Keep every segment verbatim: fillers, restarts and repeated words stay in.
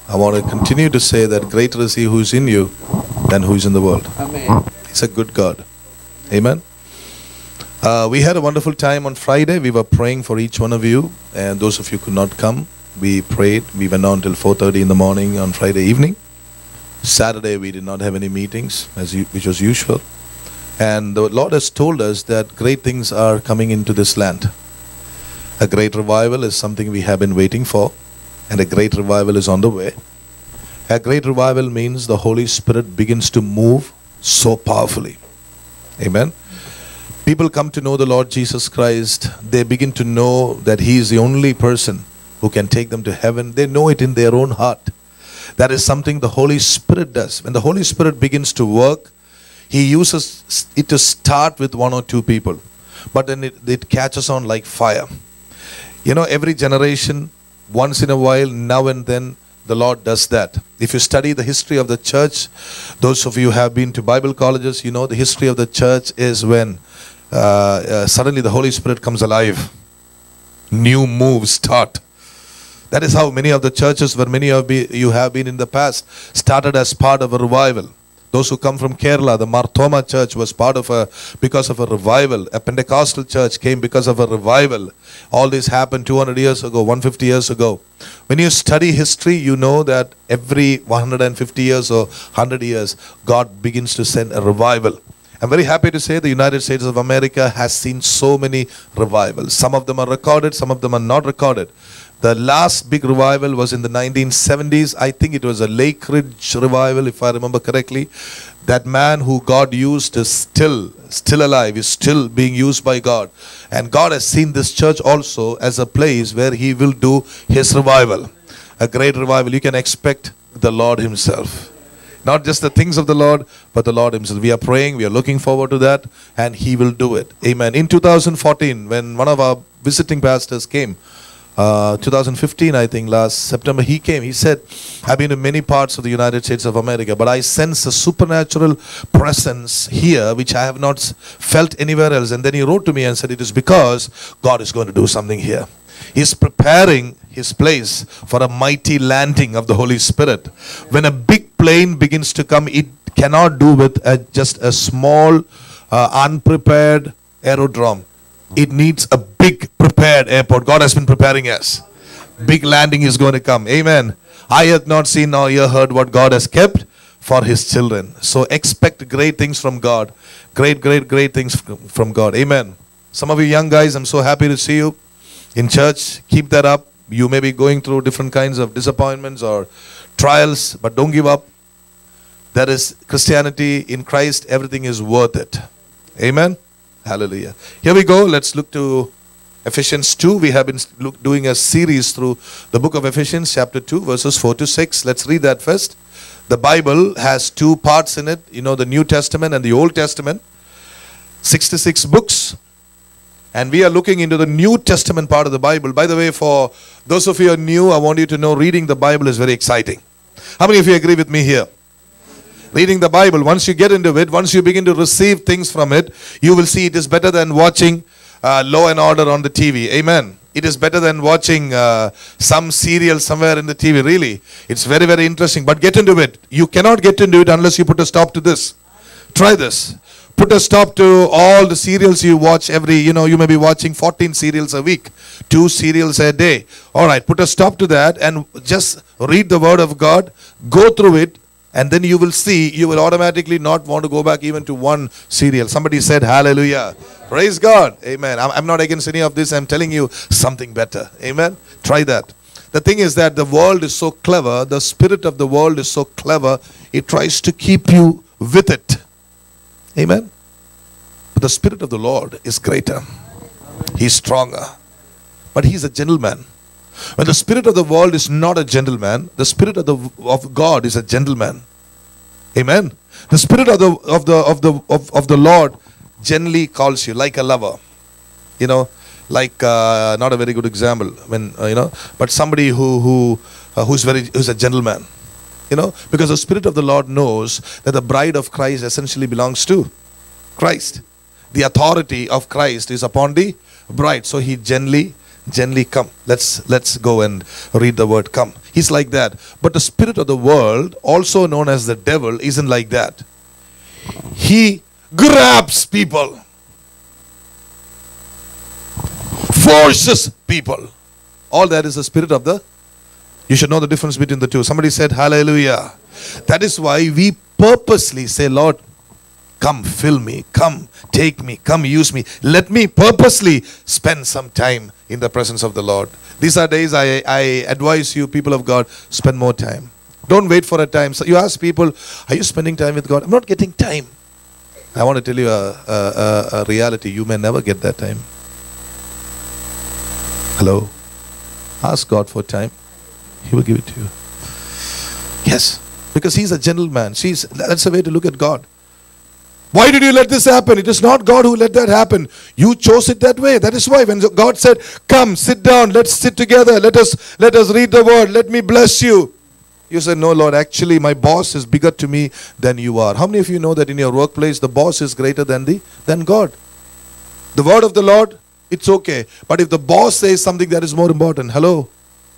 I want to continue to say that greater is He who is in you than who is in the world. Amen. He's a good God. Amen. Uh, we had a wonderful time on Friday. We were praying for each one of you, and those of you who could not come, we prayed. We went on till four thirty in the morning on Friday evening. Saturday we did not have any meetings, as u- which was usual. And the Lord has told us that great things are coming into this land. A great revival is something we have been waiting for, and a great revival is on the way. A great revival means the Holy Spirit begins to move so powerfully. Amen. People come to know the Lord Jesus Christ. They begin to know that He is the only person who can take them to heaven. They know it in their own heart. That is something the Holy Spirit does. When the Holy Spirit begins to work, He uses it to start with one or two people. But then it, it catches on like fire. You know, every generation, once in a while, now and then, the Lord does that. If you study the history of the church, those of you who have been to Bible colleges, you know the history of the church is when uh, uh, suddenly the Holy Spirit comes alive. New moves start. That is how many of the churches where many of you have been in the past started as part of a revival. Those who come from Kerala, the Marthoma church was part of a, because of a revival. A Pentecostal church came because of a revival. All this happened two hundred years ago, one hundred fifty years ago. When you study history, you know that every one hundred fifty years or one hundred years, God begins to send a revival. I'm very happy to say the United States of America has seen so many revivals. Some of them are recorded, some of them are not recorded. The last big revival was in the nineteen seventies. I think it was a Lake Ridge revival, if I remember correctly. That man who God used is still, still alive, is still being used by God. And God has seen this church also as a place where He will do His revival. A great revival. You can expect the Lord Himself. Not just the things of the Lord, but the Lord Himself. We are praying, we are looking forward to that, and He will do it. Amen. In two thousand fourteen, when one of our visiting pastors came, Uh, two thousand fifteen, I think, last September, he came. He said, I've been in many parts of the United States of America, but I sense a supernatural presence here which I have not felt anywhere else. And then he wrote to me and said, it is because God is going to do something here. He's preparing His place for a mighty landing of the Holy Spirit. When a big plane begins to come, it cannot do with a, just a small, uh, unprepared aerodrome. It needs a big prepared airport. God has been preparing us. Big landing is going to come. Amen. I have not seen nor ear heard what God has kept for His children. So expect great things from God. Great, great, great things from God. Amen. Some of you young guys, I'm so happy to see you in church. Keep that up. You may be going through different kinds of disappointments or trials, but don't give up. That is Christianity in Christ. Everything is worth it. Amen. Hallelujah. Here we go. Let's look to Ephesians two. We have been look, doing a series through the book of Ephesians, chapter two, verses four to six. Let's read that first. The Bible has two parts in it. You know, the New Testament and the Old Testament. sixty-six books. And we are looking into the New Testament part of the Bible. By the way, for those of you who are new, I want you to know reading the Bible is very exciting. How many of you agree with me here? Reading the Bible, once you get into it, once you begin to receive things from it, you will see it is better than watching uh, Law and Order on the T V. Amen. It is better than watching uh, some serial somewhere in the T V. Really, it's very, very interesting. But get into it. You cannot get into it unless you put a stop to this. Try this. Put a stop to all the serials you watch every, you know, you may be watching fourteen serials a week, two serials a day. All right, put a stop to that and just read the Word of God, go through it. And then you will see, you will automatically not want to go back even to one serial. Somebody said, hallelujah. Praise God. Amen. I'm, I'm not against any of this. I'm telling you something better. Amen. Try that. The thing is that the world is so clever. The spirit of the world is so clever. It tries to keep you with it. Amen. But the Spirit of the Lord is greater. He's stronger. But He's a gentleman. When the spirit of the world is not a gentleman, the Spirit of the of God is a gentleman. Amen. The Spirit of the of the of the of, of the Lord gently calls you like a lover. You know, like uh, not a very good example when uh, you know, but somebody who who uh, who's very who's a gentleman. You know, because the Spirit of the Lord knows that the bride of Christ essentially belongs to Christ. The authority of Christ is upon the bride, so He gently Gently come. Let's let's go and read the word come. He's like that. But the spirit of the world, also known as the devil, isn't like that. He grabs people, forces people. All that is the spirit of the. You should know the difference between the two. Somebody said hallelujah. That is why we purposely say, Lord, come fill me, come take me, come use me. Let me purposely spend some time in the presence of the Lord. These are days I, I advise you, people of God, spend more time. Don't wait for a time. So you ask people, are you spending time with God? I'm not getting time. I want to tell you a, a, a, a reality. You may never get that time. Hello? Ask God for time. He will give it to you. Yes. Because He's a gentleman. She's, that's the way to look at God. Why did you let this happen? It is not God who let that happen. You chose it that way. That is why when God said, come, sit down, let's sit together. Let us, let us read the word. Let me bless you. You said, no, Lord, actually my boss is bigger to me than you are. How many of you know that in your workplace, the boss is greater than the than God? The word of the Lord, it's okay. But if the boss says something that is more important, hello?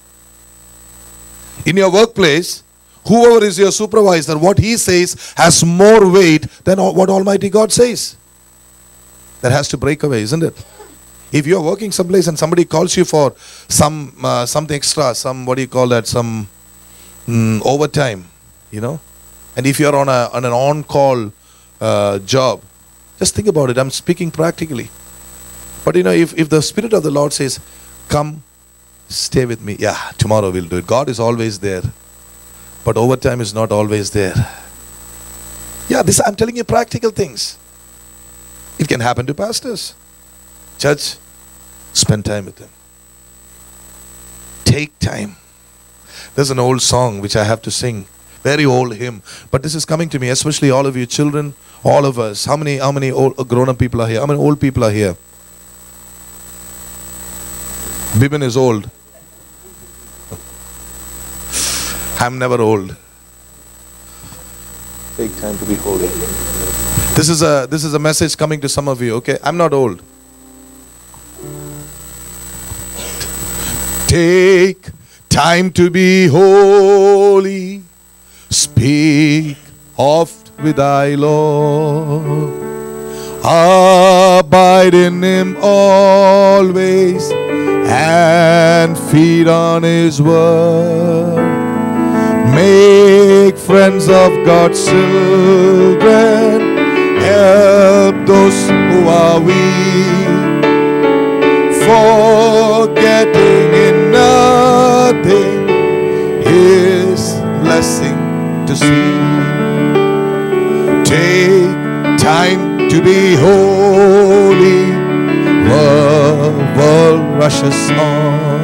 In your workplace, whoever is your supervisor, what he says has more weight than what Almighty God says. That has to break away, isn't it? If you are working someplace and somebody calls you for some uh, something extra, some, what do you call that, some mm, overtime, you know, and if you are on a on an on-call uh, job, just think about it. I'm speaking practically. But you know, if, if the Spirit of the Lord says, come, stay with me, yeah, tomorrow we'll do it. God is always there. But overtime is not always there. Yeah, this I'm telling you practical things. It can happen to pastors. Church, spend time with them. Take time. There's an old song which I have to sing. Very old hymn. But this is coming to me, especially all of you children, all of us. How many, how many old, grown-up people are here? How many old people are here? Bibin is old. I'm never old. Take time to be holy. This is a this is a message coming to some of you, okay? I'm not old. Take time to be holy. Speak oft with thy Lord. Abide in Him always and feed on His word. Make friends of God's children. Help those who are weak. Forgetting in nothing His blessing to see. Take time to be holy. The world rushes on.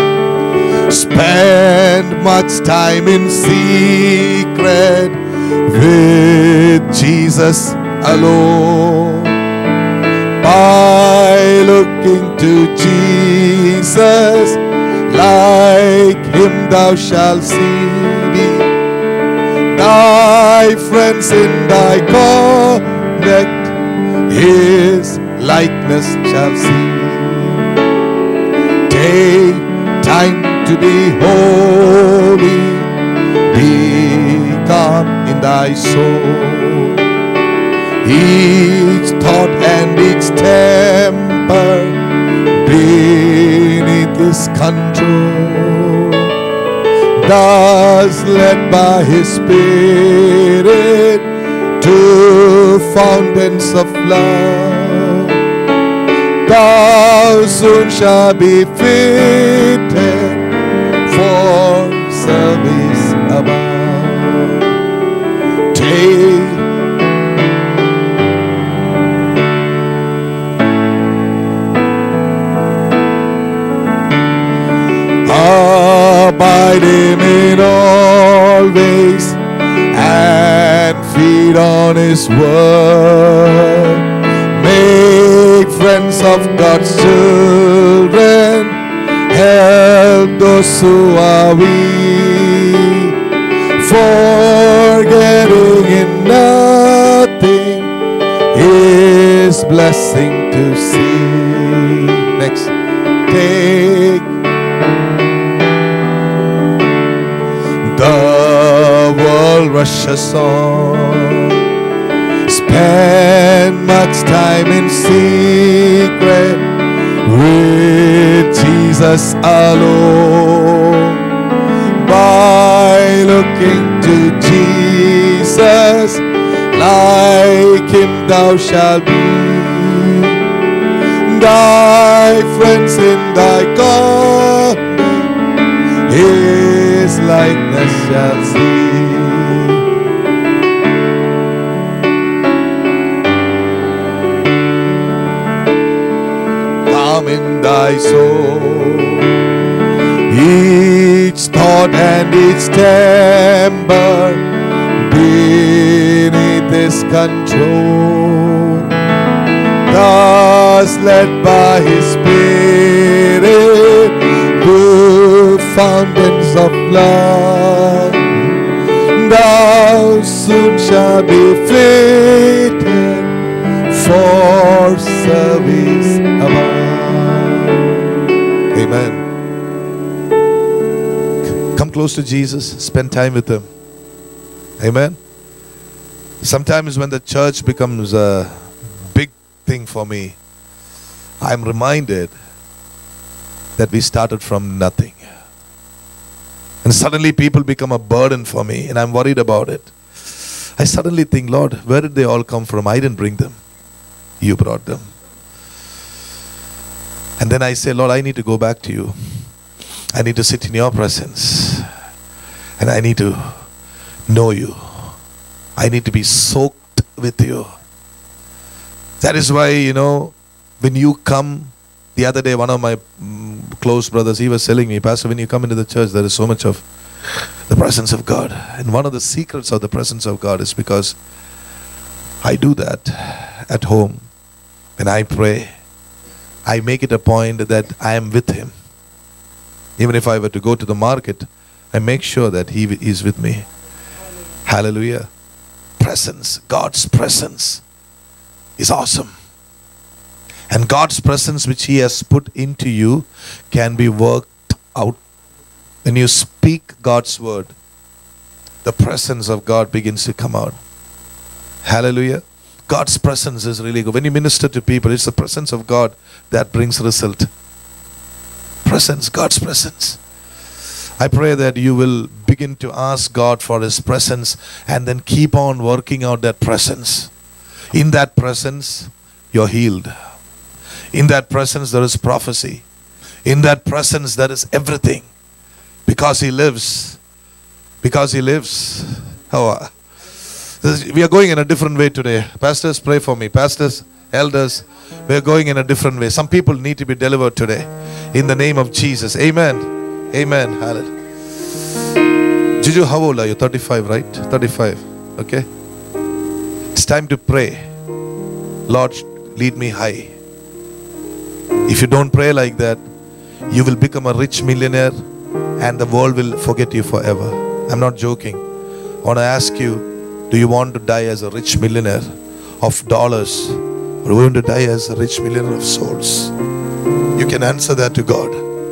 Spend much time in secret with Jesus alone. By looking to Jesus, like Him thou shalt see me. Thy friends in thy connect, His likeness shall see. Take time to be holy, be calm in thy soul. Each thought and each temper beneath His control. Thus led by His Spirit to fountains of love, thou soon shalt be fitted for service above. Take abide Him in all ways and feed on His word. Make friends of God's children. Help those who are weak. Forgetting in nothing His blessing to see. Next. Take world rushes on. Spend much time in secret with Jesus alone. By looking to Jesus, like Him thou shalt be. Thy friends in thy God, His likeness shall see. Calm in thy soul, each thought and each temper beneath His control. Thus led by His Spirit to fountains of love, thou soon shalt be fitted for service above. Amen. Come close to Jesus, spend time with Him. Amen. Sometimes when the church becomes a big thing for me, I'm reminded that we started from nothing. And suddenly people become a burden for me and I'm worried about it. I suddenly think, Lord, where did they all come from? I didn't bring them. You brought them. And then I say, Lord, I need to go back to You. I need to sit in Your presence. And I need to know You. I need to be soaked with You. That is why, you know, when you come, the other day, one of my mm, close brothers, he was telling me, Pastor, when you come into the church, there is so much of the presence of God. And one of the secrets of the presence of God is because I do that at home. When I pray, I make it a point that I am with Him. Even if I were to go to the market, I make sure that He is with me. Hallelujah. Presence, God's presence is awesome. And God's presence which He has put into you can be worked out. When you speak God's word, the presence of God begins to come out. Hallelujah. God's presence is really good. When you minister to people, it's the presence of God that brings result. Presence, God's presence. I pray that you will begin to ask God for His presence and then keep on working out that presence. In that presence, you're healed. In that presence, there is prophecy. In that presence, there is everything. Because He lives. Because He lives. Oh, we are going in a different way today. Pastors, pray for me. Pastors, elders, we are going in a different way. Some people need to be delivered today. In the name of Jesus. Amen. Amen. Hallelujah. Juju, how old are you? thirty-five, right? thirty-five. Okay. It's time to pray. Lord, lead me high. If you don't pray like that, you will become a rich millionaire and the world will forget you forever. I'm not joking. I want to ask you, do you want to die as a rich millionaire of dollars, or do you want to die as a rich millionaire of souls? You can answer that to God.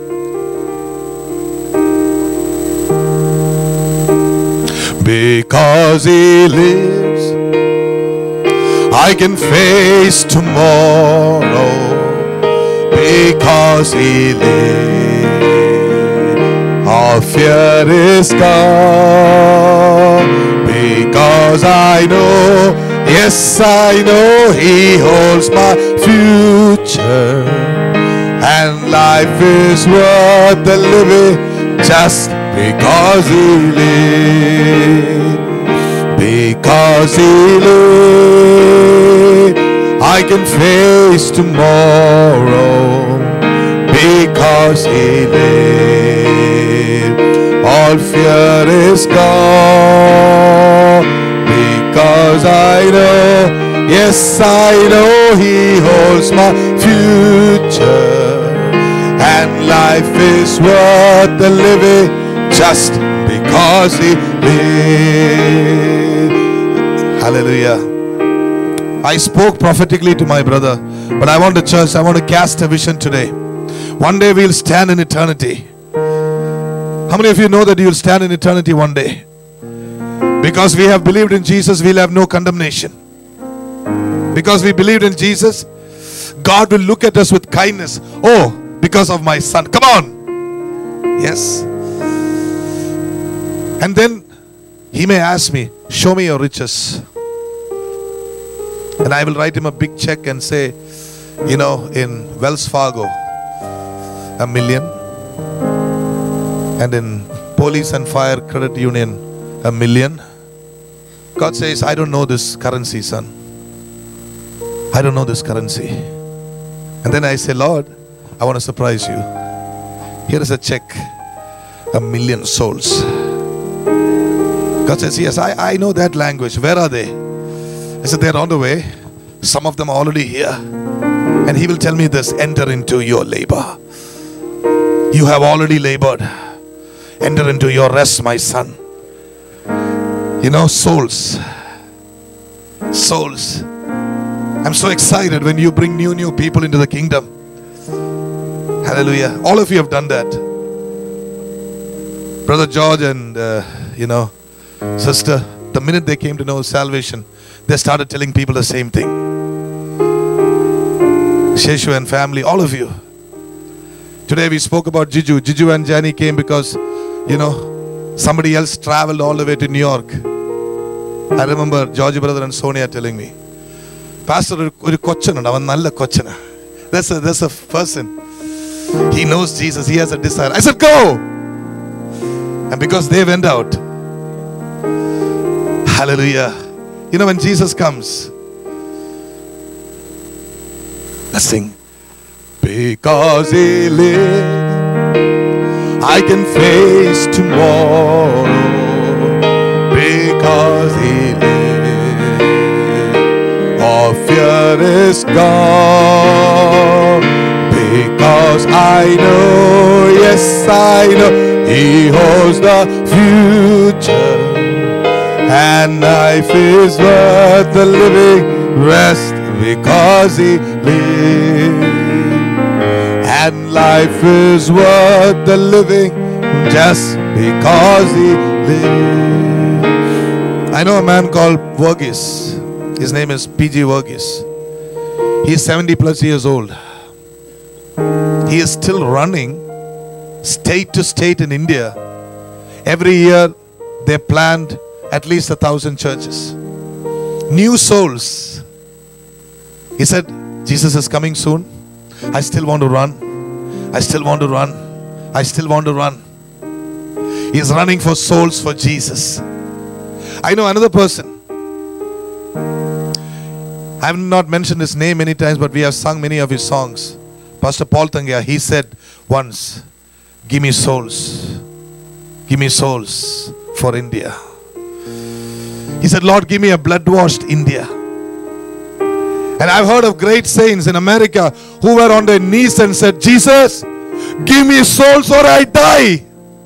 Because He lives, I can face tomorrow. Because He lives, all fear is gone. Because I know, yes I know He holds my future. And life is worth the living just because He lives. Because He lives, I can face tomorrow. Because He lives, all fear is gone. Because I know, yes I know He holds my future. And life is worth the living just because He lives. Hallelujah. I spoke prophetically to my brother, but I want the church, I want to cast a vision today. One day we'll stand in eternity. How many of you know that you'll stand in eternity one day? Because we have believed in Jesus, we'll have no condemnation. Because we believed in Jesus, God will look at us with kindness. Oh, because of my son. Come on. Yes. And then he may ask me, show me your riches. And I will write him a big check and say, you know, in Wells Fargo, a million. And in Police and Fire Credit Union, a million. God says, I don't know this currency, son. I don't know this currency. And then I say, Lord, I want to surprise you. Here is a check, a million souls. God says, yes, I, I know that language. Where are they? I said, they're on the way. Some of them are already here. And he will tell me this, enter into your labor. You have already labored. Enter into your rest, my son. You know, souls. Souls. I'm so excited when you bring new, new people into the kingdom. Hallelujah. All of you have done that. Brother George and, uh, you know, sister, the minute they came to know salvation, they started telling people the same thing. Sheshu and family, all of you. Today we spoke about Jiju. Jiju and Jani came because, you know, somebody else traveled all the way to New York. I remember George brother and Sonia telling me, Pastor, oru kochana, avan nalla kochana. That's a that's a person. He knows Jesus. He has a desire. I said, go. And because they went out, hallelujah. You know, when Jesus comes, let's sing. Because he lives, I can face tomorrow. Because he lives, all fear is gone. Because I know, yes I know, he holds the future. And life is worth the living, rest because he lives. And life is worth the living just because he lives. I know a man called Verghese. His name is P G Verghese. He is seventy plus years old. He is still running state to state in India. Every year they planned at least a thousand churches. New souls. He said, Jesus is coming soon. I still want to run. I still want to run. I still want to run. He is running for souls for Jesus. I know another person. I have not mentioned his name many times, but we have sung many of his songs. Pastor Paul Tangya, he said once, give me souls. Give me souls for India. He said, Lord, give me a blood-washed India. And I've heard of great saints in America who were on their knees and said, Jesus, give me souls or I die.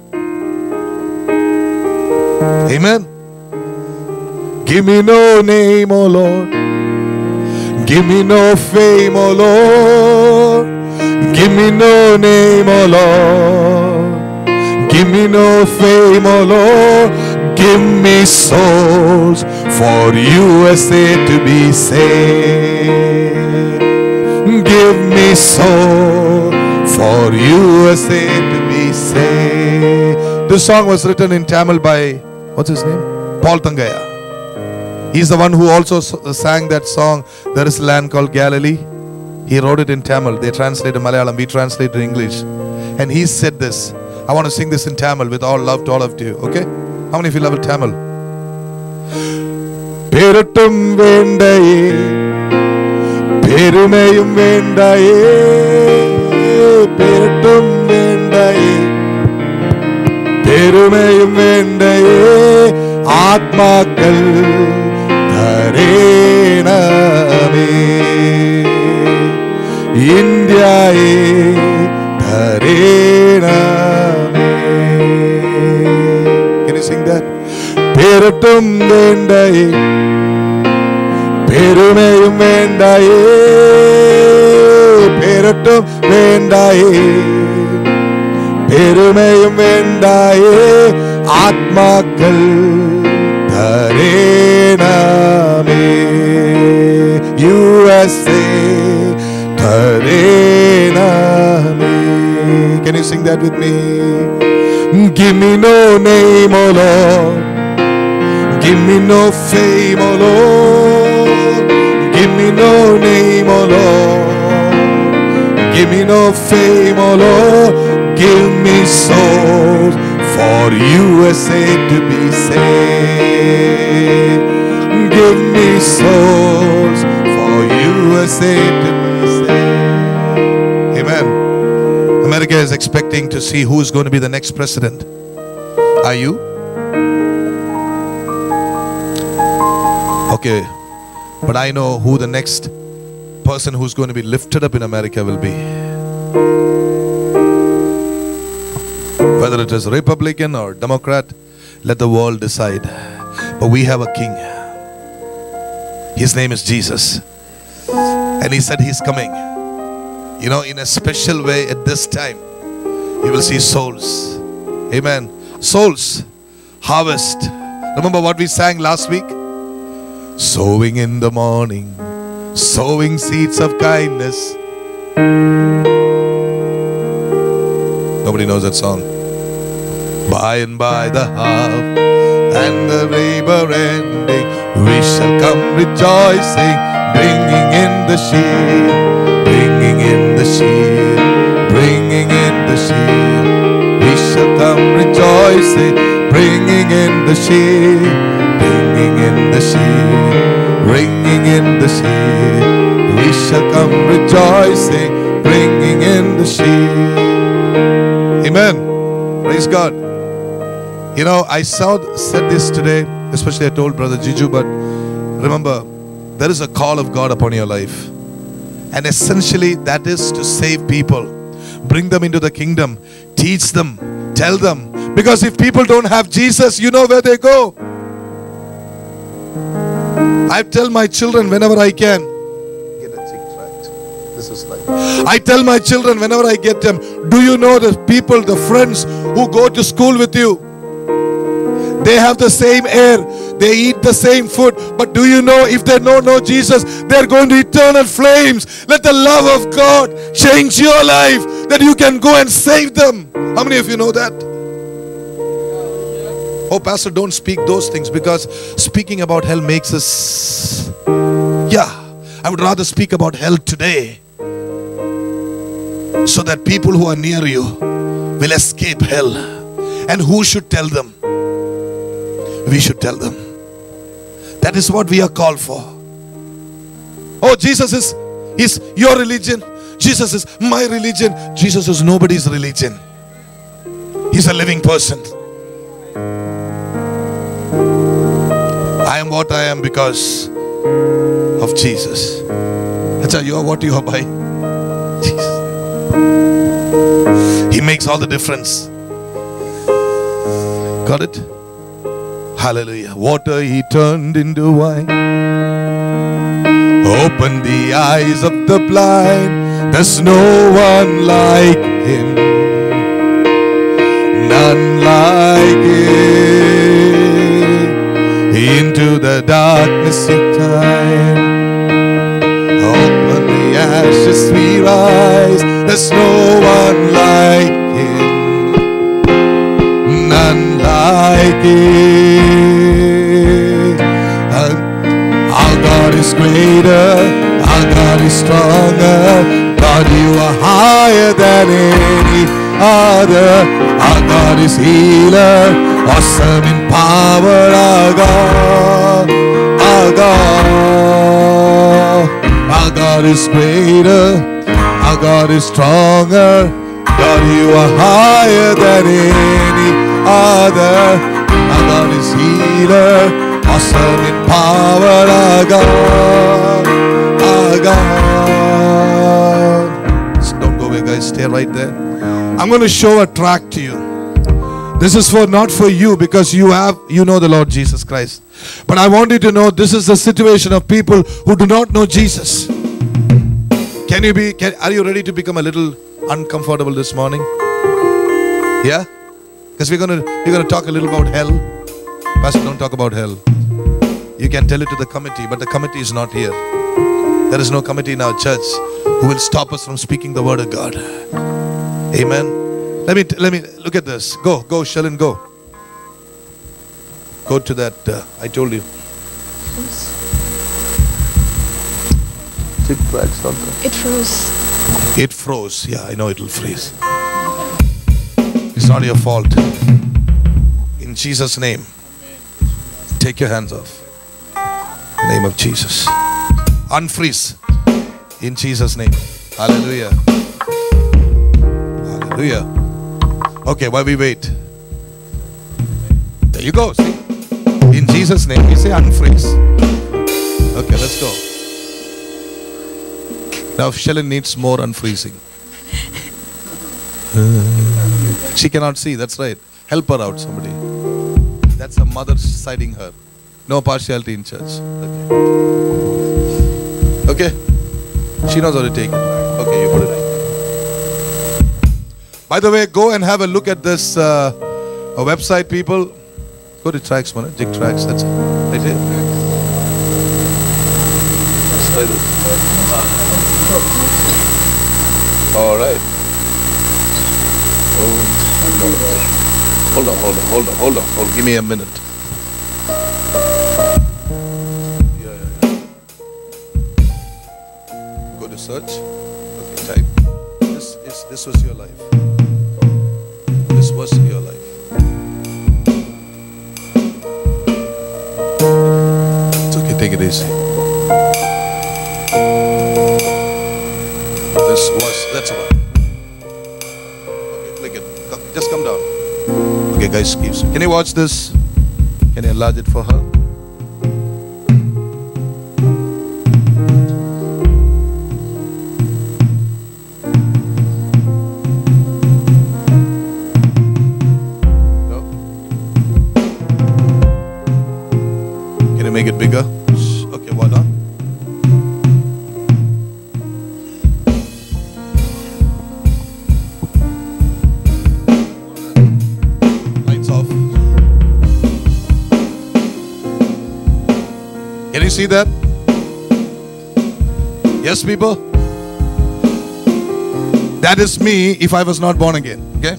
Amen. Give me no name, O Lord. Give me no fame, O Lord. Give me no name, O Lord. Give me no fame, O Lord. Give me souls for U S A to be saved. Give me soul for U S A to be saved. This song was written in Tamil by, what's his name? Paul Tangaya. He's the one who also sang that song, There is a Land Called Galilee. He wrote it in Tamil. They translated Malayalam. We translated in English. And he said this. I want to sing this in Tamil with all love to all of you. Okay? How many of you love it, Tamil? Perattum vendaye, perumeyum vendaye, perattum vendaye, perumeyum vendaye, atmakal dharename, Indiaye dharename. Sing that. Perattum vendaye, perumeyum vendaye, perattum vendaye, perumeyum vendaye, atmakal Thare Name, U S A, Thare Name. Can you sing that with me? Give me no name, oh Lord. Give me no fame, oh Lord. Give me no name, oh Lord. Give me no fame, oh Lord. Give me souls for U S A to be saved. Give me souls for U S A to be saved. Amen. America is expecting to see who is going to be the next president. Are you? Okay, but I know who the next person who's going to be lifted up in America will be. Whether it is Republican or Democrat, let the world decide. But we have a king. His name is Jesus. And he said he's coming. You know, in a special way at this time, you will see souls. Amen. Souls. Harvest. Remember what we sang last week? Sowing in the morning, sowing seeds of kindness. Nobody knows that song. By and by the half and the labor ending, we shall come rejoicing, bringing in the sheep, bringing in the sheep, bringing in the sheep. We shall come rejoicing, bringing in the sheep, bringing in the sheep, bringing in the sheep. We shall come rejoicing, bringing in the sheep. Amen. Praise God. You know, I saw, said this today, especially I told Brother Jiju, but remember, there is a call of God upon your life. And essentially, that is to save people, bring them into the kingdom, teach them, tell them. Because if people don't have Jesus, you know where they go. I tell my children whenever I can, get a chick tract. This is like, I tell my children whenever I get them, do you know the people, the friends who go to school with you? They have the same air, they eat the same food, but do you know if they don't know Jesus, they're going to eternal flames. Let the love of God change your life, that you can go and save them. How many of you know that? Oh, Pastor, don't speak those things, because speaking about hell makes us, yeah, I would rather speak about hell today, so that people who are near you will escape hell. And who should tell them? We should tell them. That is what we are called for. Oh, Jesus is, is your religion. Jesus is my religion. Jesus is nobody's religion. He's a living person. I am what I am because of Jesus. Achha, you are what you are by Jesus. He makes all the difference. Got it? Hallelujah. Water he turned into wine, opened the eyes of the blind. There's no one like him, none like him. Into the darkness of time, open the ashes we rise. There's no one like him, none like him. Our God is greater, our God is stronger. God, you are higher than any other. Our God is healer, awesome in power. Our God, our God, our God is greater, our God is stronger. God, you are higher than any other. Our God is healer, awesome in power. Our God, our God. Don't go away, guys. Stay right there. I'm going to show a tract to you. This is for not for you, because you have, you know the Lord Jesus Christ. But I want you to know this is the situation of people who do not know Jesus. Can you be, can, are you ready to become a little uncomfortable this morning? Yeah? Because we're going to, we're going to talk a little about hell. Pastor, don't talk about hell. You can tell it to the committee, but the committee is not here. There is no committee in our church who will stop us from speaking the word of God. Amen. Let me, let me, look at this. Go, go, Shalin, go. Go to that, uh, I told you. It froze. It froze. Yeah, I know it will freeze. It's not your fault. In Jesus' name, take your hands off. In the name of Jesus. Unfreeze. In Jesus' name. Hallelujah. Hallelujah. Okay, while we wait. There you go. See? In Jesus' name, we say unfreeze. Okay, let's go. Now Shalin needs more unfreezing. She cannot see, that's right. Help her out, somebody. That's a mother siding her. No partiality in church. Okay. Okay? She knows how to take it. Okay, you put it. By the way, go and have a look at this uh, a website, people. Go to tracks, man. Jig tracks, that's it. Right here. Let's try this. All right. Oh, no. Hold on, hold on, hold on, hold on, hold on. Give me a minute. Yeah, yeah, yeah. Go to search. Okay, type. This is this was your life. This was your life. It's okay, take it easy. This was, that's one. Okay, click it. Come, just come down. Okay, guys, can you watch this? Can you enlarge it for her? No? Can you make it bigger? Okay, what on? Can you see that? Yes, people? That is me if I was not born again. Okay?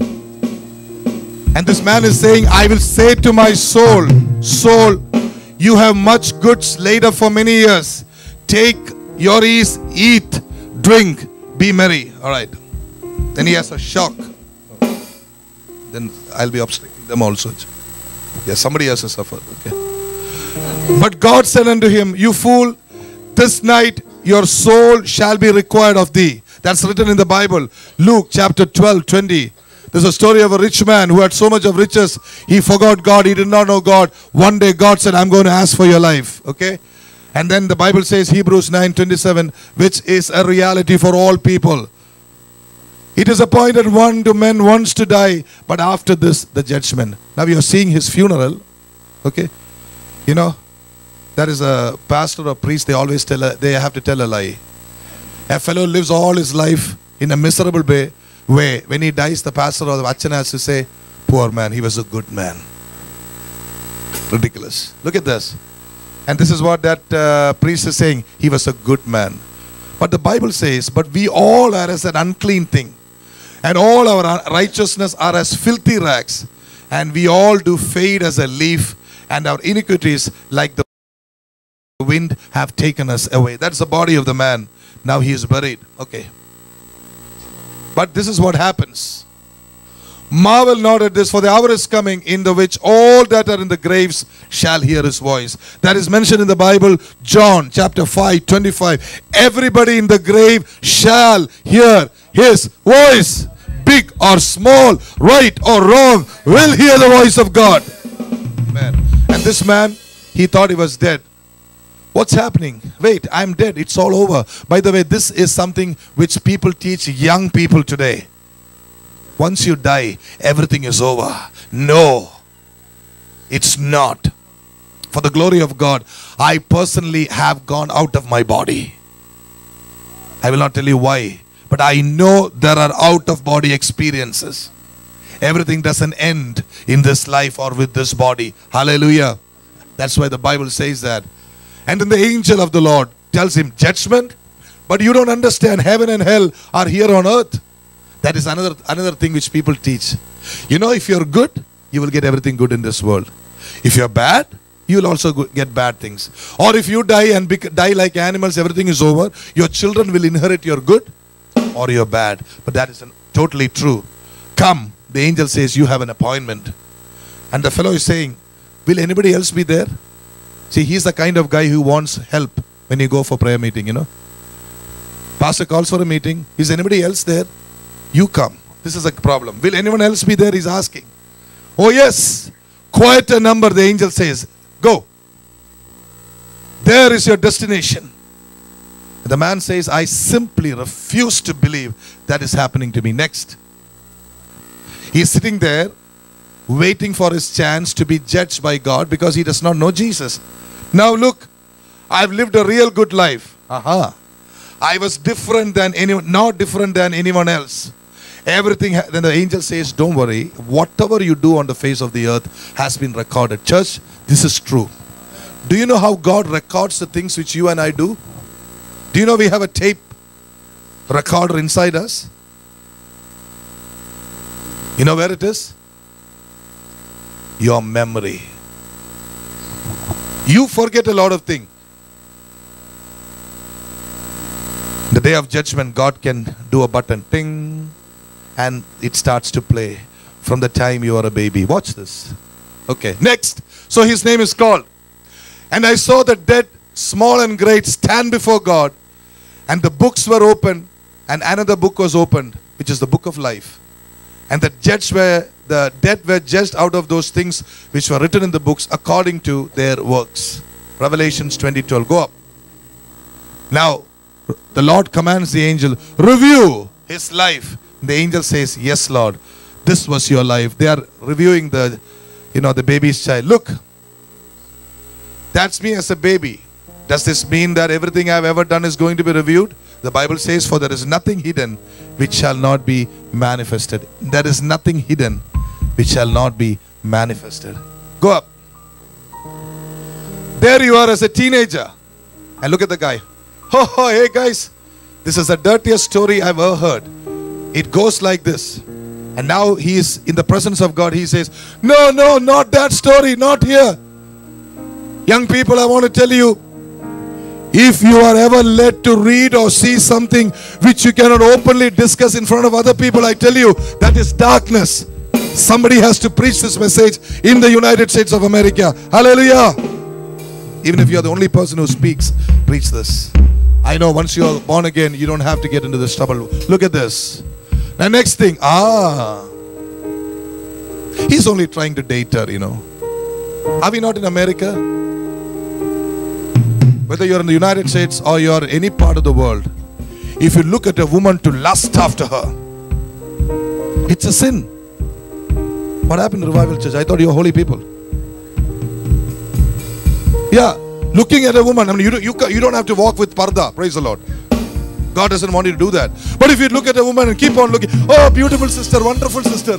And this man is saying, I will say to my soul, soul, you have much goods laid up for many years. Take your ease, eat, drink, be merry. Alright. Then he has a shock. Then I'll be obstructing them also. Yeah, somebody has to suffer. Okay. But God said unto him, you fool, this night your soul shall be required of thee. That's written in the Bible. Luke chapter twelve, twenty. There's a story of a rich man who had so much of riches, he forgot God, he did not know God. One day God said, I'm going to ask for your life. Okay? And then the Bible says, Hebrews nine, twenty-seven, which is a reality for all people. It is appointed one to men once to die, but after this, the judgment. Now you're seeing his funeral. Okay? You know, there is a pastor or priest, they always tell, a, they have to tell a lie. A fellow lives all his life in a miserable way. way. When he dies, the pastor or the Vachan has to say, poor man, he was a good man. Ridiculous. Look at this. And this is what that uh, priest is saying. He was a good man. But the Bible says, but we all are as an unclean thing. And all our righteousness are as filthy rags. And we all do fade as a leaf. And our iniquities, like the wind, have taken us away. That's the body of the man. Now he is buried. Okay. But this is what happens. Marvel not at this, for the hour is coming in the which all that are in the graves shall hear his voice. That is mentioned in the Bible, John chapter five, twenty-five. Everybody in the grave shall hear his voice. Big or small, right or wrong, will hear the voice of God. Amen. And this man, he thought he was dead. What's happening? Wait, I'm dead. It's all over. By the way, this is something which people teach young people today. Once you die, everything is over. No, it's not. For the glory of God, I personally have gone out of my body. I will not tell you why, but I know there are out of body experiences. Everything doesn't end in this life or with this body. Hallelujah. That's why the Bible says that. And then the angel of the Lord tells him judgment. But you don't understand, heaven and hell are here on earth. That is another, another thing which people teach. You know, if you're good, you will get everything good in this world. If you're bad, you will also go- get bad things. Or if you die and bec- die like animals, everything is over. Your children will inherit your good or your bad. But that is an, totally true. Come, the angel says, you have an appointment. And the fellow is saying, will anybody else be there? See, he's the kind of guy who wants help when you go for prayer meeting, you know. Pastor calls for a meeting. Is anybody else there? You come. This is a problem. Will anyone else be there? He's asking. Oh yes. Quite a number, the angel says. Go. There is your destination. The man says, I simply refuse to believe that is happening to me. Next. He is sitting there waiting for his chance to be judged by God because he does not know Jesus. Now look, I've lived a real good life. Aha. I was different than anyone, not different than anyone else. Everything, ha- then the angel says, don't worry, whatever you do on the face of the earth has been recorded. Church, this is true. Do you know how God records the things which you and I do? Do you know we have a tape recorder inside us? You know where it is? Your memory. You forget a lot of things. The day of judgment, God can do a button, ting, and it starts to play from the time you are a baby. Watch this. Okay, next. So his name is called. And I saw the dead, small and great, stand before God. And the books were opened, and another book was opened, which is the book of life. And the judged were, the dead were judged out of those things which were written in the books according to their works. Revelations twenty twelve. Go up. Now, the Lord commands the angel, review his life. The angel says, yes, Lord, this was your life. They are reviewing the, you know, the baby's child. Look, that's me as a baby. Does this mean that everything I've ever done is going to be reviewed? The Bible says, for there is nothing hidden which shall not be manifested. There is nothing hidden which shall not be manifested. Go up. There you are as a teenager. And look at the guy. Oh, oh, hey guys, this is the dirtiest story I've ever heard. It goes like this. And now he is in the presence of God. He says, no, no, not that story, not here. Young people, I want to tell you, if you are ever led to read or see something which you cannot openly discuss in front of other people, I tell you, that is darkness. Somebody has to preach this message in the United States of America. Hallelujah. Even if you are the only person who speaks, preach this. I know once you are born again, you don't have to get into this trouble. Look at this. The next thing, ah, he's only trying to date her, you know. Are we not in America? Whether you're in the United States or you're in any part of the world, if you look at a woman to lust after her, it's a sin. What happened to Revival Church? I thought you were holy people. Yeah, looking at a woman, I mean, you, you, you don't have to walk with parda, praise the Lord. God doesn't want you to do that. But if you look at a woman and keep on looking, oh, beautiful sister, wonderful sister.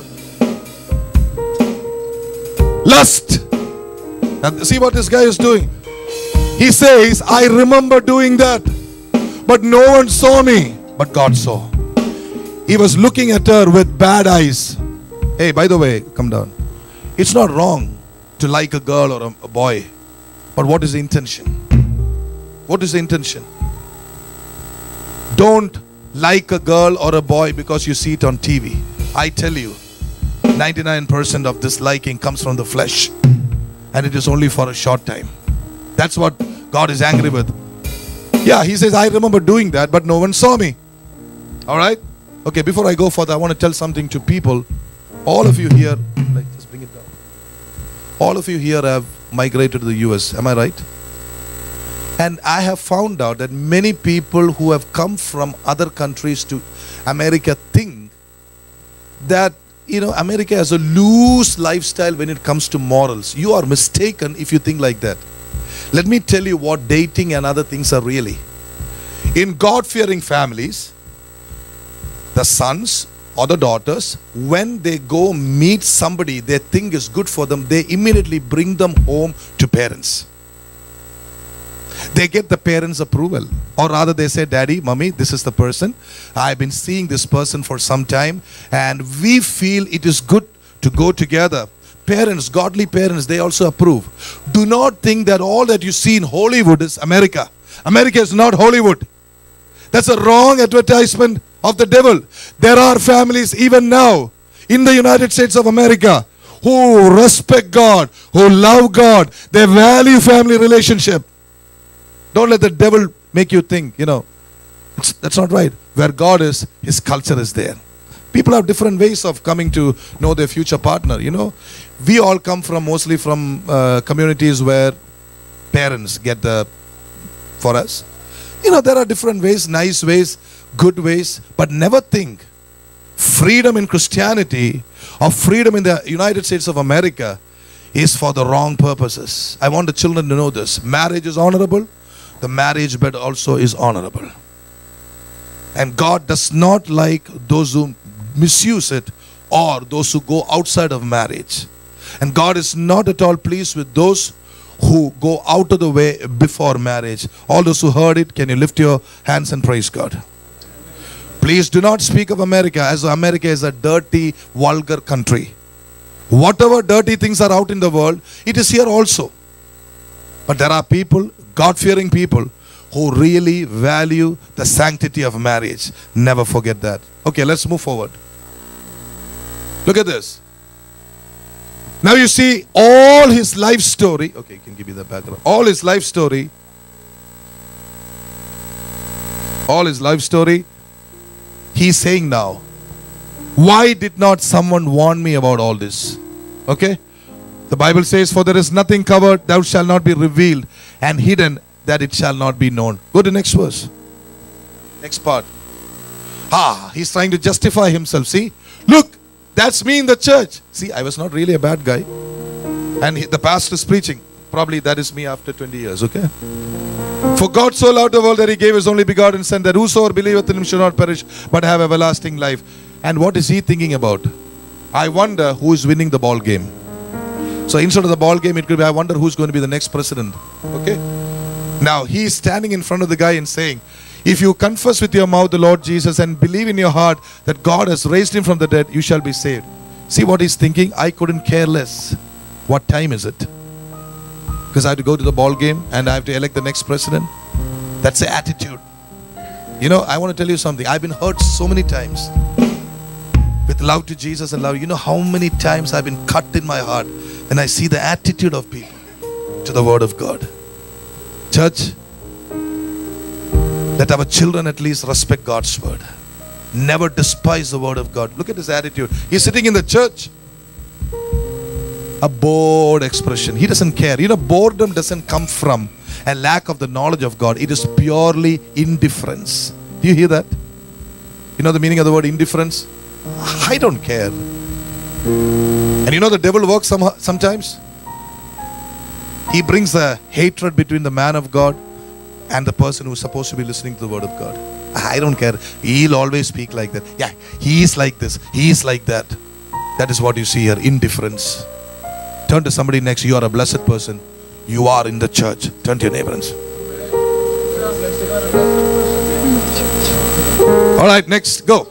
Lust. And see what this guy is doing. He says, I remember doing that, but no one saw me, but God saw. He was looking at her with bad eyes. Hey, by the way, come down. It's not wrong to like a girl or a, a boy, but what is the intention? What is the intention? Don't like a girl or a boy because you see it on T V. I tell you, ninety-nine percent of this liking comes from the flesh, and it is only for a short time. That's what God is angry with. Yeah, he says, I remember doing that, but no one saw me. All right? Okay, before I go further, I want to tell something to people. All of you here, like, just bring it down. All of you here have migrated to the U S. Am I right? And I have found out that many people who have come from other countries to America think that, you know, America has a loose lifestyle when it comes to morals. You are mistaken if you think like that. Let me tell you what dating and other things are really. In God-fearing families, the sons or the daughters, when they go meet somebody they think is good for them, they immediately bring them home to parents. They get the parents' approval. Or rather they say, Daddy, Mommy, this is the person. I've been seeing this person for some time and we feel it is good to go together. Parents, godly parents, they also approve. Do not think that all that you see in Hollywood is America. America is not Hollywood. That's a wrong advertisement of the devil. There are families even now in the United States of America who respect God, who love God. They value family relationship. Don't let the devil make you think, you know, it's, that's not right. Where God is, His culture is there. People have different ways of coming to know their future partner, you know. We all come from, mostly from uh, communities where parents get the, for us. You know, there are different ways, nice ways, good ways, but never think freedom in Christianity or freedom in the United States of America is for the wrong purposes. I want the children to know this. Marriage is honorable. The marriage bed also is honorable. And God does not like those who misuse it or those who go outside of marriage. And God is not at all pleased with those who go out of the way before marriage. All those who heard it, can you lift your hands and praise God? Please do not speak of America as though America is a dirty, vulgar country. Whatever dirty things are out in the world, it is here also. But there are people, God-fearing people, who really value the sanctity of marriage. Never forget that. Okay, let's move forward. Look at this. Now you see all his life story. Okay, you can give me the background. All his life story. All his life story. He's saying now, why did not someone warn me about all this? Okay. The Bible says, for there is nothing covered that shall not be revealed, and hidden that it shall not be known. Go to the next verse. Next part. Ah, he's trying to justify himself. See, look, that's me in the church. See, I was not really a bad guy. And he, the pastor is preaching. Probably that is me after twenty years, okay? For God so loved the world that He gave His only begotten Son, that whosoever believeth in Him should not perish, but have everlasting life. And what is he thinking about? I wonder who is winning the ball game. So instead of the ball game, it could be, I wonder who's going to be the next president. Okay? Now, he is standing in front of the guy and saying, if you confess with your mouth the Lord Jesus and believe in your heart that God has raised Him from the dead, you shall be saved. See what he's thinking? I couldn't care less. What time is it? Because I have to go to the ball game and I have to elect the next president. That's the attitude. You know, I want to tell you something. I've been hurt so many times with love to Jesus and love. You know how many times I've been cut in my heart when I see the attitude of people to the Word of God. Church, let our children at least respect God's Word. Never despise the Word of God. Look at his attitude. He's sitting in the church. A bored expression. He doesn't care. You know, boredom doesn't come from a lack of the knowledge of God. It is purely indifference. Do you hear that? You know the meaning of the word indifference? I don't care. And you know the devil works some, sometimes? He brings the hatred between the man of God and the person who's supposed to be listening to the Word of God. I don't care. He'll always speak like that. Yeah, he's like this. He's like that. That is what you see here. Indifference. Turn to somebody next. You are a blessed person. You are in the church. Turn to your neighbor and say. All right, next. Go.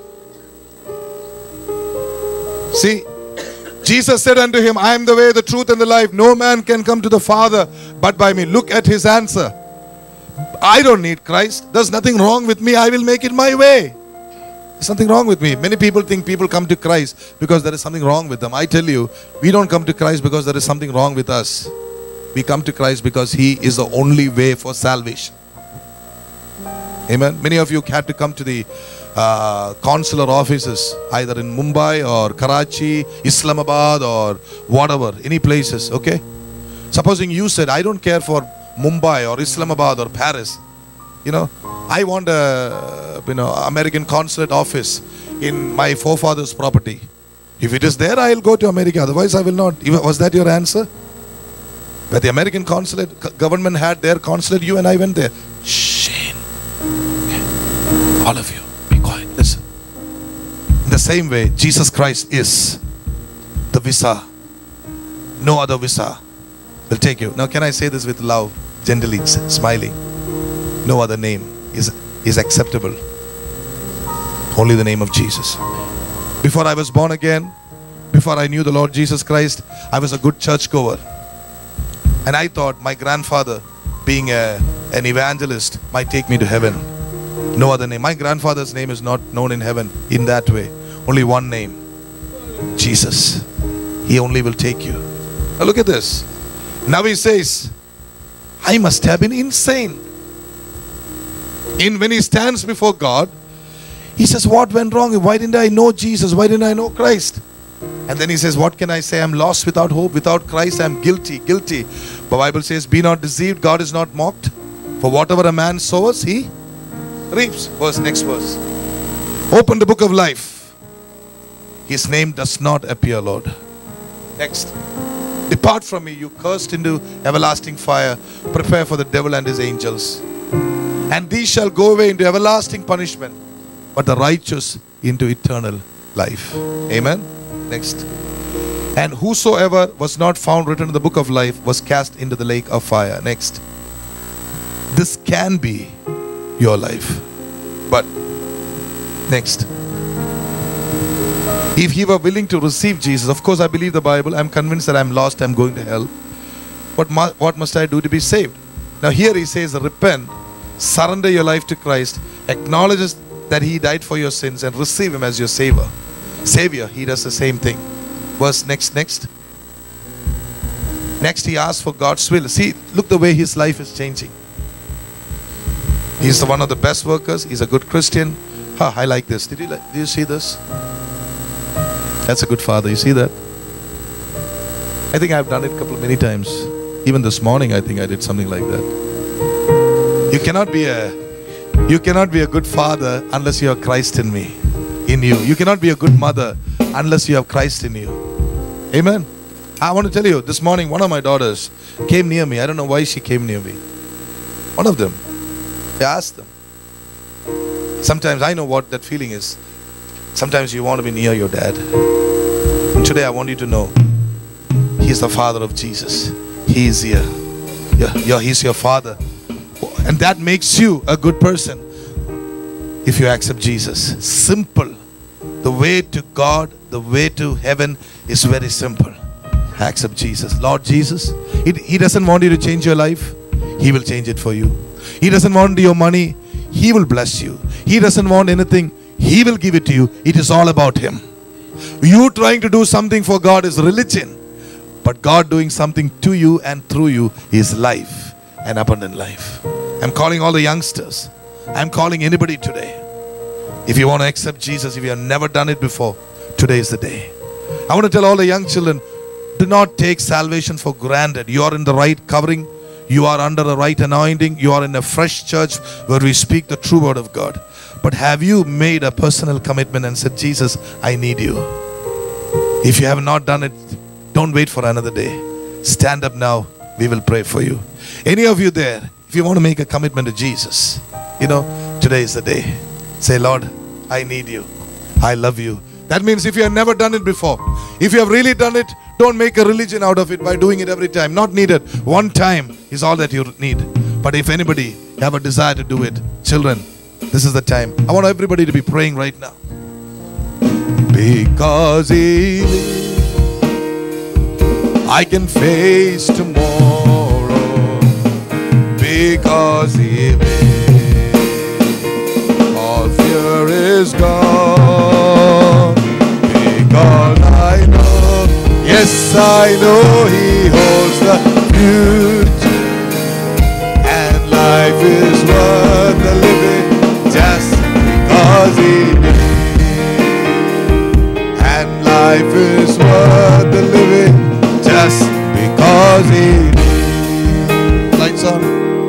See, Jesus said unto him, I am the way, the truth, and the life. No man can come to the Father but by me. Look at his answer. I don't need Christ. There's nothing wrong with me. I will make it my way. There's something wrong with me. Many people think people come to Christ because there is something wrong with them. I tell you, we don't come to Christ because there is something wrong with us. We come to Christ because He is the only way for salvation. Amen. Many of you had to come to the uh, consular offices either in Mumbai or Karachi, Islamabad or whatever, any places, okay? Supposing you said, I don't care for Mumbai or Islamabad or Paris, you know, I want a you know American consulate office in my forefathers' property. If it is there, I'll go to America. Otherwise, I will not. Was that your answer? Where the American consulate government had their consulate, you and I went there. Shane, okay. All of you, be quiet. Listen. In the same way, Jesus Christ is the visa. No other visa will take you. Now, can I say this with love, gently, smiling? No other name is, is acceptable. Only the name of Jesus. Before I was born again, before I knew the Lord Jesus Christ, I was a good churchgoer. And I thought my grandfather, being a, an evangelist, might take me to heaven. No other name. My grandfather's name is not known in heaven in that way. Only one name. Jesus. He only will take you. Now look at this. Now he says, I must have been insane. In when he stands before God, he says, what went wrong? Why didn't I know Jesus? Why didn't I know Christ? And then he says, what can I say? I'm lost without hope. Without Christ, I'm guilty. Guilty. The Bible says, be not deceived. God is not mocked. For whatever a man sows, he reaps. Verse, next verse. Open the book of life. His name does not appear, Lord. Next. Depart from me, you cursed, into everlasting fire. Prepare for the devil and his angels. And these shall go away into everlasting punishment, but the righteous into eternal life. Amen. Next. And whosoever was not found written in the book of life was cast into the lake of fire. Next. This can be your life. But next. If you were willing to receive Jesus, of course I believe the Bible, I'm convinced that I'm lost, I'm going to hell. What, mu- what must I do to be saved? Now here he says, repent, surrender your life to Christ, acknowledge that he died for your sins, and receive him as your savior. Savior, he does the same thing. Verse next, next. Next he asks for God's will. See, look the way his life is changing. He's one of the best workers. He's a good Christian. Huh, I like this. Did you, like, did you see this? That's a good father. You see that? I think I've done it a couple of many times. Even this morning, I think I did something like that. You cannot be a you cannot be a good father unless you have Christ in me, in you. You cannot be a good mother unless you have Christ in you. Amen. I want to tell you, this morning one of my daughters came near me. I don't know why she came near me. One of them. I asked them. Sometimes I know what that feeling is. Sometimes you want to be near your dad. And today I want you to know, he is the father of Jesus. He is here. Yeah, yeah, he's your father. And that makes you a good person if you accept Jesus. Simple. The way to God, the way to heaven is very simple. Accept Jesus. Lord Jesus, he, he doesn't want you to change your life. He will change it for you. He doesn't want your money. He will bless you. He doesn't want anything. He will give it to you. It is all about him. You trying to do something for God is religion. But God doing something to you and through you is life, an abundant life. I'm calling all the youngsters. I'm calling anybody today. If you want to accept Jesus, if you have never done it before, today is the day. I want to tell all the young children, do not take salvation for granted. You are in the right covering. You are under the right anointing. You are in a fresh church where we speak the true word of God. But have you made a personal commitment and said, Jesus, I need you? If you have not done it, don't wait for another day. Stand up now. We will pray for you. Any of you there, if you want to make a commitment to Jesus, you know, today is the day. Say, Lord, I need you. I love you. That means if you have never done it before, if you have really done it, don't make a religion out of it by doing it every time. Not needed. One time is all that you need. But if anybody have a desire to do it, children, this is the time. I want everybody to be praying right now. Because he lives, I can face tomorrow. Because he lives, all fear is gone. Because I know, yes I know he holds the future, and life is worth the living just because he lives. And life is worth the living just because he lives. Lights on.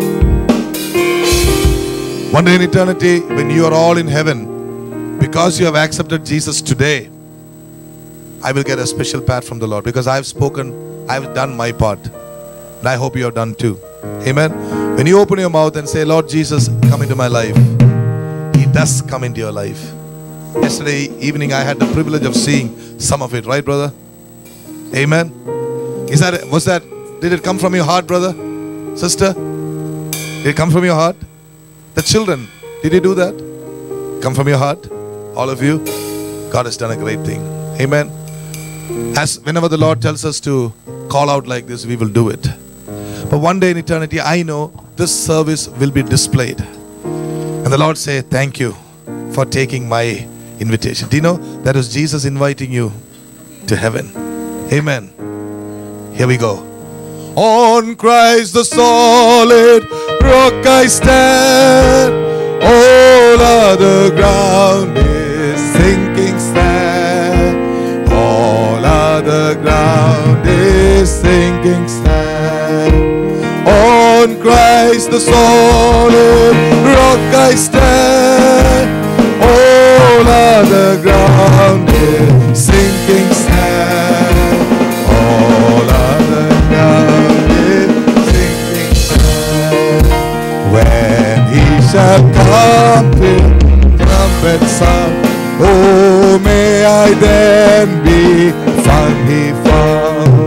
One day in eternity, when you are all in heaven, because you have accepted Jesus today, I will get a special pat from the Lord, because I've spoken, I've done my part, and I hope you have done too. Amen. When you open your mouth and say, Lord Jesus, come into my life, he does come into your life. Yesterday evening I had the privilege of seeing some of it, right, brother? Amen. Is that, was that, did it come from your heart, brother? Sister? Did it come from your heart? The children, did you do that? Come from your heart? All of you? God has done a great thing. Amen. As whenever the Lord tells us to call out like this, we will do it. But one day in eternity, I know this service will be displayed. And the Lord say, thank you for taking my invitation. Do you know that was Jesus inviting you to heaven? Amen. Here we go. On Christ the solid rock I stand. All other ground is sinking sand. All other ground is sinking sand. On Christ the solid rock I stand. All other ground is sinking sand. All other ground is sinking sand. When he shall come with trumpet sound, oh, may I then be found, he found.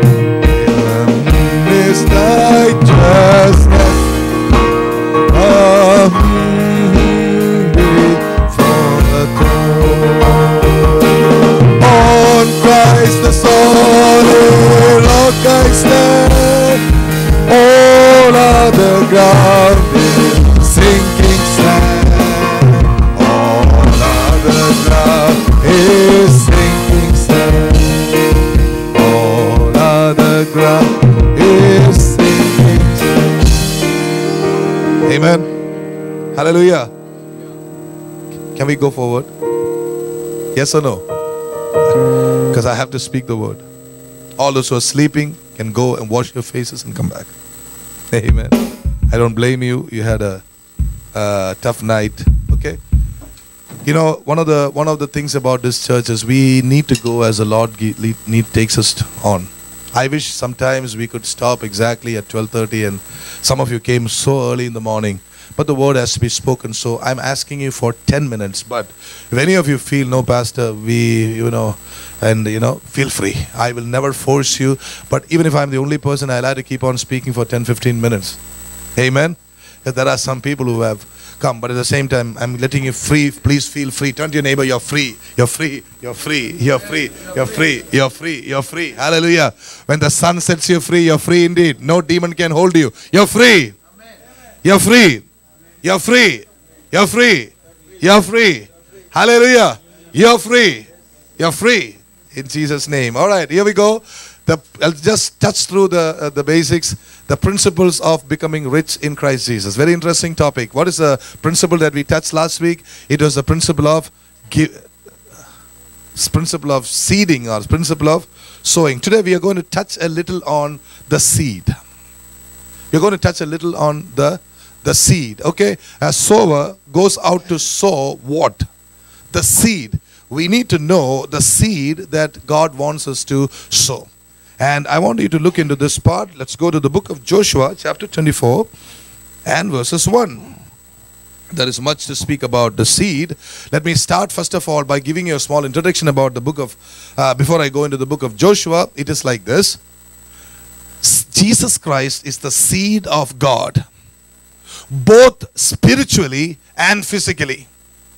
In this righteousness of before the throne. On Christ the solid rock I stand. All other ground is sinking sand. All other ground is sinking sand. All other ground is sinking sand. Amen. Hallelujah. Can we go forward? Yes or no? Because I have to speak the word. All those who are sleeping can go and wash your faces and come back. Amen. I don't blame you. You had a, a tough night. Okay. You know, one of the one of the things about this church is we need to go as the Lord need takes us on. I wish sometimes we could stop exactly at twelve thirty, and some of you came so early in the morning. But the word has to be spoken. So I'm asking you for ten minutes. But if any of you feel, no, Pastor, we, you know, and, you know, feel free. I will never force you. But even if I'm the only person, I'll have to keep on speaking for ten, fifteen minutes. Amen. There are some people who have come. But at the same time, I'm letting you free. Please feel free. Turn to your neighbor. You're free. You're free. You're free. You're free. You're free. You're free. You're free. Hallelujah. When the Son sets you free, you're free indeed. No demon can hold you. You're free. You're free. You're free. You're free. You're free. Hallelujah. You're free. You're free. In Jesus' name. All right, here we go. The, I'll just touch through the, uh, the basics. The principles of becoming rich in Christ Jesus. Very interesting topic. What is the principle that we touched last week? It was the principle of give, principle of seeding or principle of sowing. Today we are going to touch a little on the seed. We're going to touch a little on the The seed, okay? A sower goes out to sow what? The seed. We need to know the seed that God wants us to sow. And I want you to look into this part. Let's go to the book of Joshua, chapter twenty-four, and verses one. There is much to speak about the seed. Let me start first of all by giving you a small introduction about the book of, uh, before I go into the book of Joshua. It is like this. Jesus Christ is the seed of God, both spiritually and physically.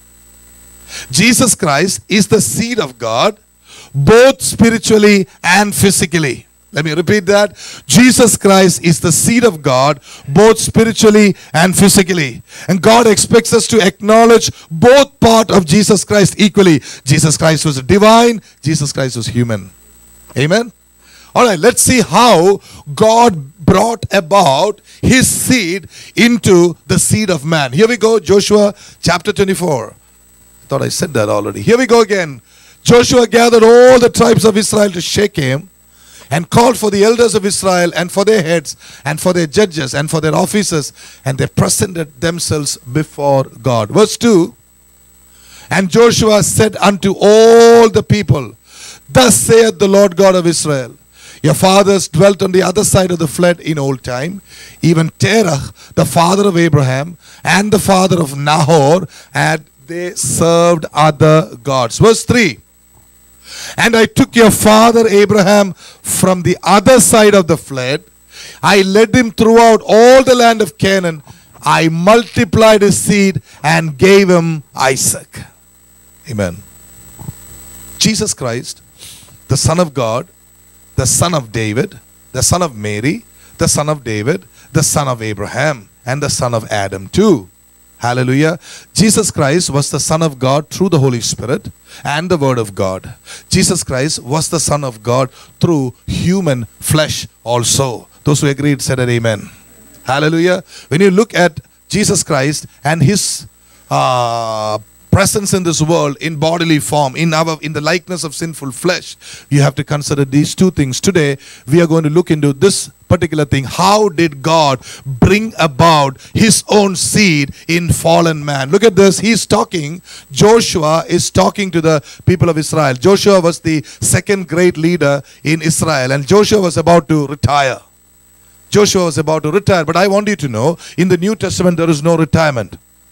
Jesus Christ is the seed of God, both spiritually and physically. Let me repeat that. Jesus Christ is the seed of God, both spiritually and physically. And God expects us to acknowledge both parts of Jesus Christ equally. Jesus Christ was divine, Jesus Christ was human. Amen. All right, let's see how God brought about his seed into the seed of man. Here we go, Joshua chapter twenty-four. I thought I said that already. Here we go again. Joshua gathered all the tribes of Israel to Shechem and called for the elders of Israel and for their heads and for their judges and for their officers, and they presented themselves before God. Verse two. And Joshua said unto all the people, Thus saith the Lord God of Israel, your fathers dwelt on the other side of the flood in old time, even Terah, the father of Abraham, and the father of Nahor, and they served other gods. Verse three. And I took your father Abraham from the other side of the flood. I led him throughout all the land of Canaan. I multiplied his seed and gave him Isaac. Amen. Jesus Christ, the Son of God, the Son of David, the Son of Mary, the Son of David, the Son of Abraham, and the Son of Adam too. Hallelujah. Jesus Christ was the Son of God through the Holy Spirit and the Word of God. Jesus Christ was the Son of God through human flesh also. Those who agreed said an amen. Hallelujah. When you look at Jesus Christ and his uh, presence in this world in bodily form, in our in the likeness of sinful flesh, you have to consider these two things. Today we are going to look into this particular thing. How did God bring about his own seed in fallen man? Look at this. He's talking, Joshua is talking to the people of Israel. Joshua was the second great leader in Israel, and Joshua was about to retire. Joshua was about to retire, but I want you to know, in the New Testament there is no retirement.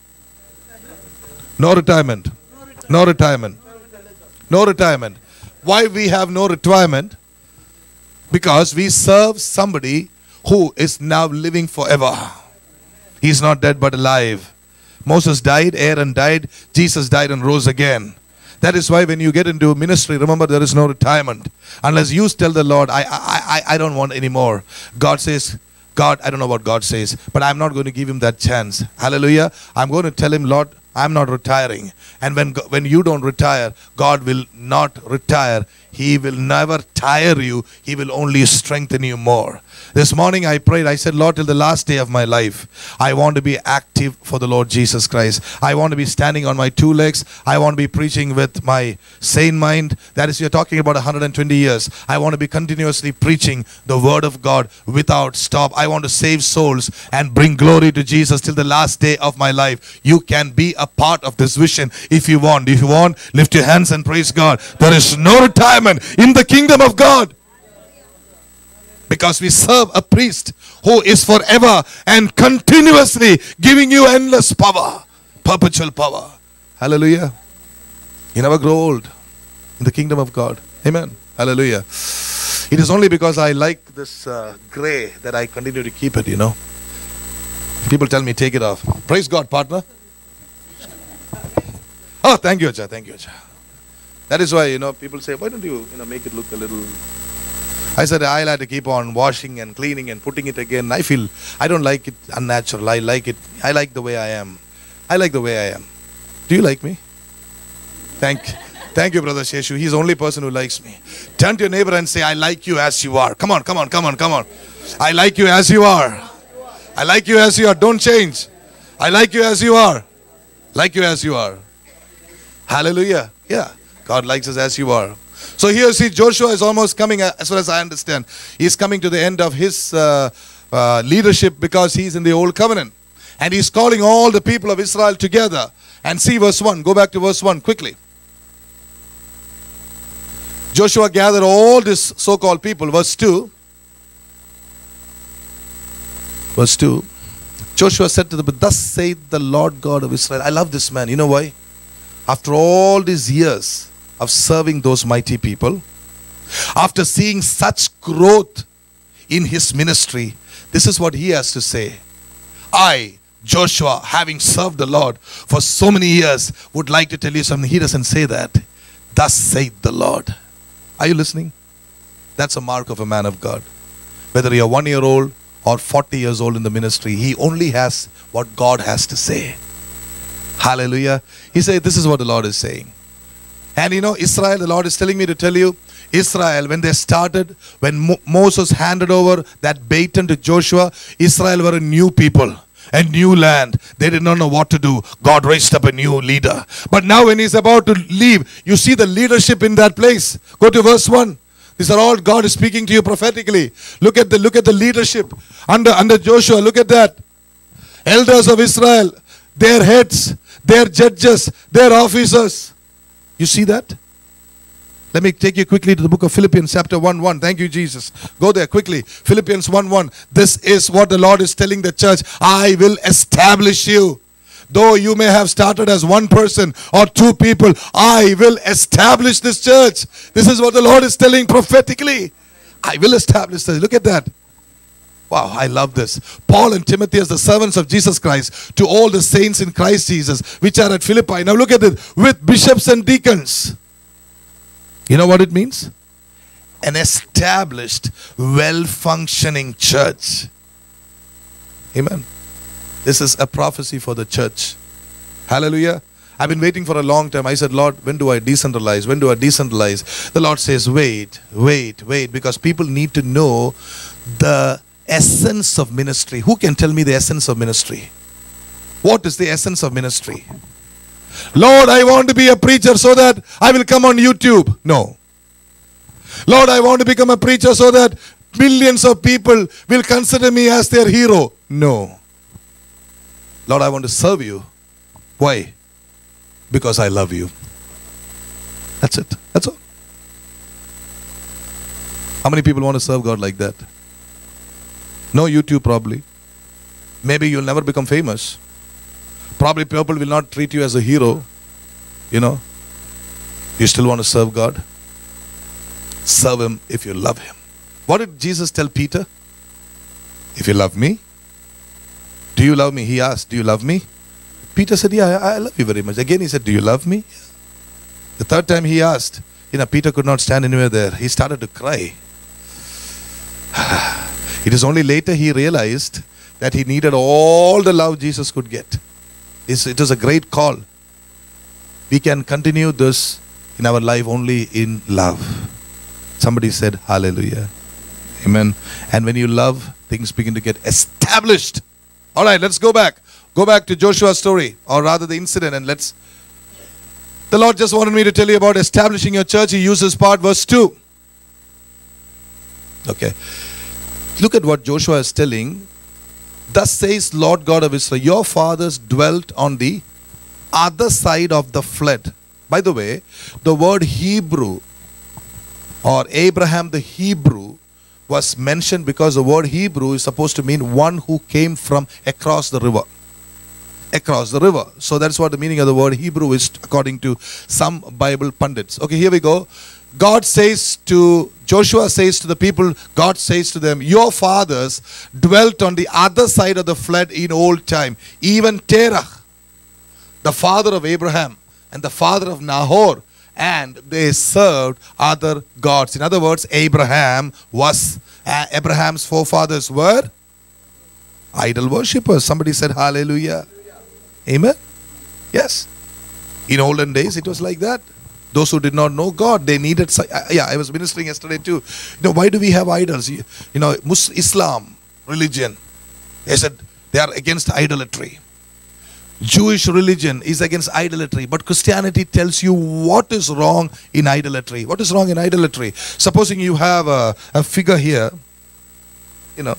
No retirement. No retirement. No retirement. Why we have no retirement? Because we serve somebody who is now living forever. He is not dead but alive. Moses died, Aaron died, Jesus died and rose again. That is why when you get into ministry, remember there is no retirement. Unless you tell the Lord, I, I, I, I don't want any more. God says, God, I don't know what God says, but I'm not going to give him that chance. Hallelujah. I'm going to tell him, Lord, I'm not retiring. And when, when you don't retire, God will not retire. He will never tire you. He will only strengthen you more. This morning I prayed. I said, Lord, till the last day of my life, I want to be active for the Lord Jesus Christ. I want to be standing on my two legs. I want to be preaching with my sane mind. That is, you're talking about one hundred twenty years. I want to be continuously preaching the word of God without stop. I want to save souls and bring glory to Jesus till the last day of my life. You can be a part of this vision if you want. If you want, lift your hands and praise God. There is no retirement in the kingdom of God, because we serve a priest who is forever and continuously giving you endless power, perpetual power. Hallelujah. You never grow old in the kingdom of God. Amen. Hallelujah. It is only because I like this uh, gray that I continue to keep it, you know. People tell me, take it off. Praise God, partner. Oh, thank you, Acha. Thank you, Acha. That is why, you know, people say, why don't you, you know, make it look a little... I said, I'll have to keep on washing and cleaning and putting it again. I feel, I don't like it unnatural. I like it, I like the way I am. I like the way I am. Do you like me? Thank, thank you, Brother Sheshu. He's the only person who likes me. Turn to your neighbor and say, I like you as you are. Come on, come on, come on, come on. I like you as you are. I like you as you are. Don't change. I like you as you are. Like you as you are. Hallelujah. Yeah. God likes us as you are. So here see, Joshua is almost coming, as far as I understand. He's coming to the end of his uh, uh, leadership because he's in the old covenant. And he's calling all the people of Israel together. And see verse one. Go back to verse one quickly. Joshua gathered all these so-called people. Verse two. Verse two. Joshua said to them, thus saith the Lord God of Israel. I love this man. You know why? After all these years of serving those mighty people, after seeing such growth in his ministry, this is what he has to say. I, Joshua, having served the Lord for so many years, would like to tell you something. He doesn't say that. Thus saith the Lord. Are you listening? That's a mark of a man of God. Whether you're one year old or forty years old in the ministry, he only has what God has to say. Hallelujah. He said, this is what the Lord is saying. And you know, Israel, the Lord is telling me to tell you, Israel, when they started, when Mo Moses handed over that baton to Joshua, Israel were a new people, a new land. They did not know what to do. God raised up a new leader. But now when he's about to leave, you see the leadership in that place. Go to verse one. These are all God is speaking to you prophetically. Look at the look at the leadership under, under Joshua. Look at that. Elders of Israel, their heads, their judges, their officers. You see that? Let me take you quickly to the book of Philippians chapter one one. Thank you, Jesus. Go there quickly. Philippians one one. This is what the Lord is telling the church. I will establish you. though you may have started as one person or two people, I will establish this church. This is what the Lord is telling prophetically. I will establish this. Look at that. Wow, I love this. Paul and Timothy as the servants of Jesus Christ to all the saints in Christ Jesus which are at Philippi. Now look at it. With bishops and deacons. You know what it means? An established, well-functioning church. Amen. This is a prophecy for the church. Hallelujah. I've been waiting for a long time. I said, Lord, when do I decentralize? When do I decentralize? The Lord says, wait, wait, wait. Because people need to know the essence of ministry. Who can tell me the essence of ministry? What is the essence of ministry? Lord, I want to be a preacher so that I will come on YouTube. No. Lord, I want to become a preacher so that millions of people will consider me as their hero. No. Lord, I want to serve you. Why? Because I love you. That's it. That's all. How many people want to serve God like that? No YouTube probably. Maybe you'll never become famous. Probably people will not treat you as a hero. You know. You still want to serve God? Serve Him if you love Him. What did Jesus tell Peter? If you love me. Do you love me? He asked, do you love me? Peter said, yeah, I love you very much. Again he said, do you love me? The third time he asked, you know, Peter could not stand anywhere there. He started to cry. It is only later he realized that he needed all the love Jesus could get. It was a great call. We can continue this in our life only in love. Somebody said, hallelujah. Amen. And when you love, things begin to get established. All right, let's go back. Go back to Joshua's story, or rather the incident, and let's... The Lord just wanted me to tell you about establishing your church. He uses part, verse two. Okay. Look at what Joshua is telling. Thus says Lord God of Israel, your fathers dwelt on the other side of the flood. By the way, the word Hebrew, or Abraham the Hebrew, was mentioned because the word Hebrew is supposed to mean one who came from across the river. Across the river. So that's what the meaning of the word Hebrew is according to some Bible pundits. Okay, here we go. God says to, Joshua says to the people, God says to them, your fathers dwelt on the other side of the flood in old time. Even Terah, the father of Abraham and the father of Nahor, and they served other gods. In other words, Abraham was, uh, Abraham's forefathers were idol worshippers. Somebody said hallelujah. Amen. Yes. In olden days, it was like that. Those who did not know God, they needed... Yeah, I was ministering yesterday too. You know, why do we have idols? You, you know, Muslim, Islam, religion. They said they are against idolatry. Jewish religion is against idolatry. But Christianity tells you what is wrong in idolatry. What is wrong in idolatry? Supposing you have a, a figure here, you know,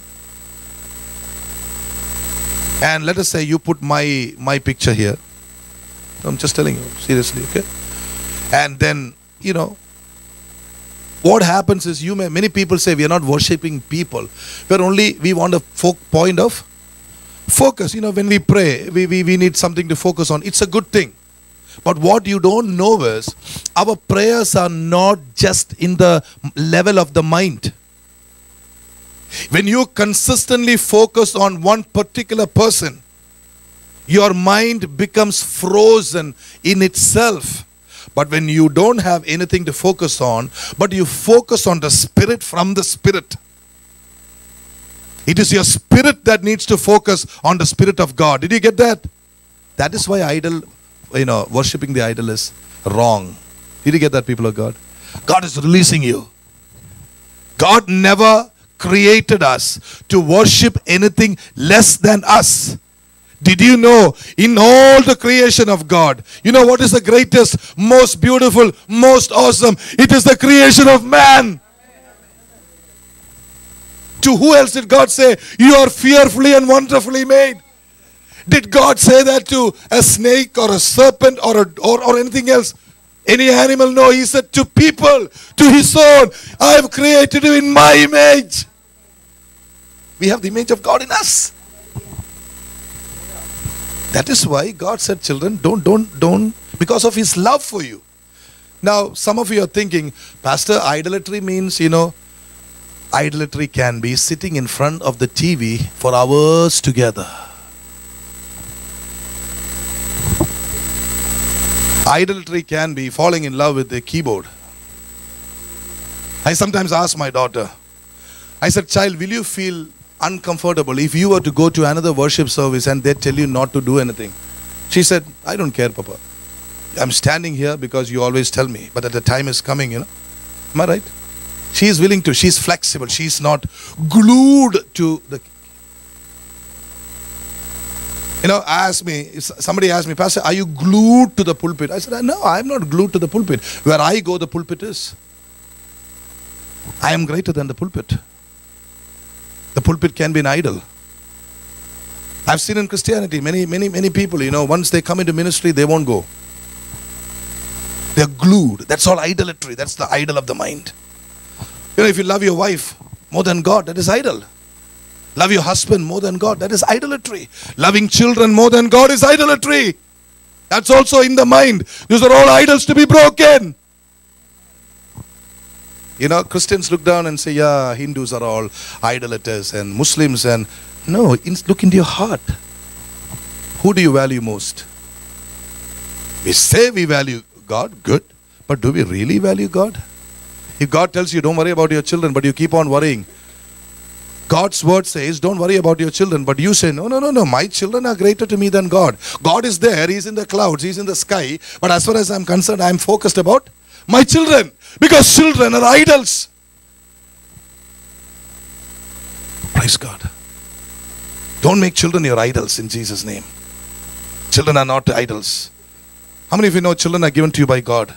and let us say you put my my picture here. I'm just telling you, seriously, okay? And then, you know, what happens is you may, many people say we are not worshipping people. We're only, we want a fo point of focus. You know, when we pray, we, we, we need something to focus on. It's a good thing. But what you don't know is, our prayers are not just in the level of the mind. When you consistently focus on one particular person, your mind becomes frozen in itself. But when you don't have anything to focus on, but you focus on the Spirit from the Spirit, it is your spirit that needs to focus on the Spirit of God. Did you get that? That is why idol, you know, worshipping the idol is wrong. Did you get that, people of God? God is releasing you. God never created us to worship anything less than us. Did you know, in all the creation of God, you know what is the greatest, most beautiful, most awesome? It is the creation of man. To who else did God say, you are fearfully and wonderfully made? Did God say that to a snake or a serpent or, a, or, or anything else? Any animal? No, He said to people, to His own, I have created you in my image. We have the image of God in us. That is why God said, children, don't, don't, don't, because of His love for you. Now, some of you are thinking, Pastor, idolatry means, you know, idolatry can be sitting in front of the T V for hours together. Idolatry can be falling in love with the keyboard. I sometimes ask my daughter, I said, child, will you feel uncomfortable if you were to go to another worship service and they tell you not to do anything? She said, I don't care, Papa. I'm standing here because you always tell me, but at the time is coming, you know. Am I right? She is willing to, she's flexible, she's not glued to the... You know, ask me, somebody asked me, Pastor, are you glued to the pulpit? I said, no, I'm not glued to the pulpit. Where I go, the pulpit is. I am greater than the pulpit. The pulpit can be an idol. I've seen in Christianity, many, many, many people, you know, once they come into ministry, they won't go. They're glued. That's all idolatry. That's the idol of the mind. You know, if you love your wife more than God, that is idol. Love your husband more than God, that is idolatry. Loving children more than God is idolatry. That's also in the mind. These are all idols to be broken. You know, Christians look down and say, yeah, Hindus are all idolaters and Muslims, and no, look into your heart. Who do you value most? We say we value God, good, but do we really value God? If God tells you, don't worry about your children, but you keep on worrying. God's word says, don't worry about your children, but you say, no, no, no, no, my children are greater to me than God. God is there, He's in the clouds, He's in the sky, but as far as I'm concerned, I'm focused about my children, because children are idols. Praise God. Don't make children your idols in Jesus' name. Children are not idols. How many of you know children are given to you by God?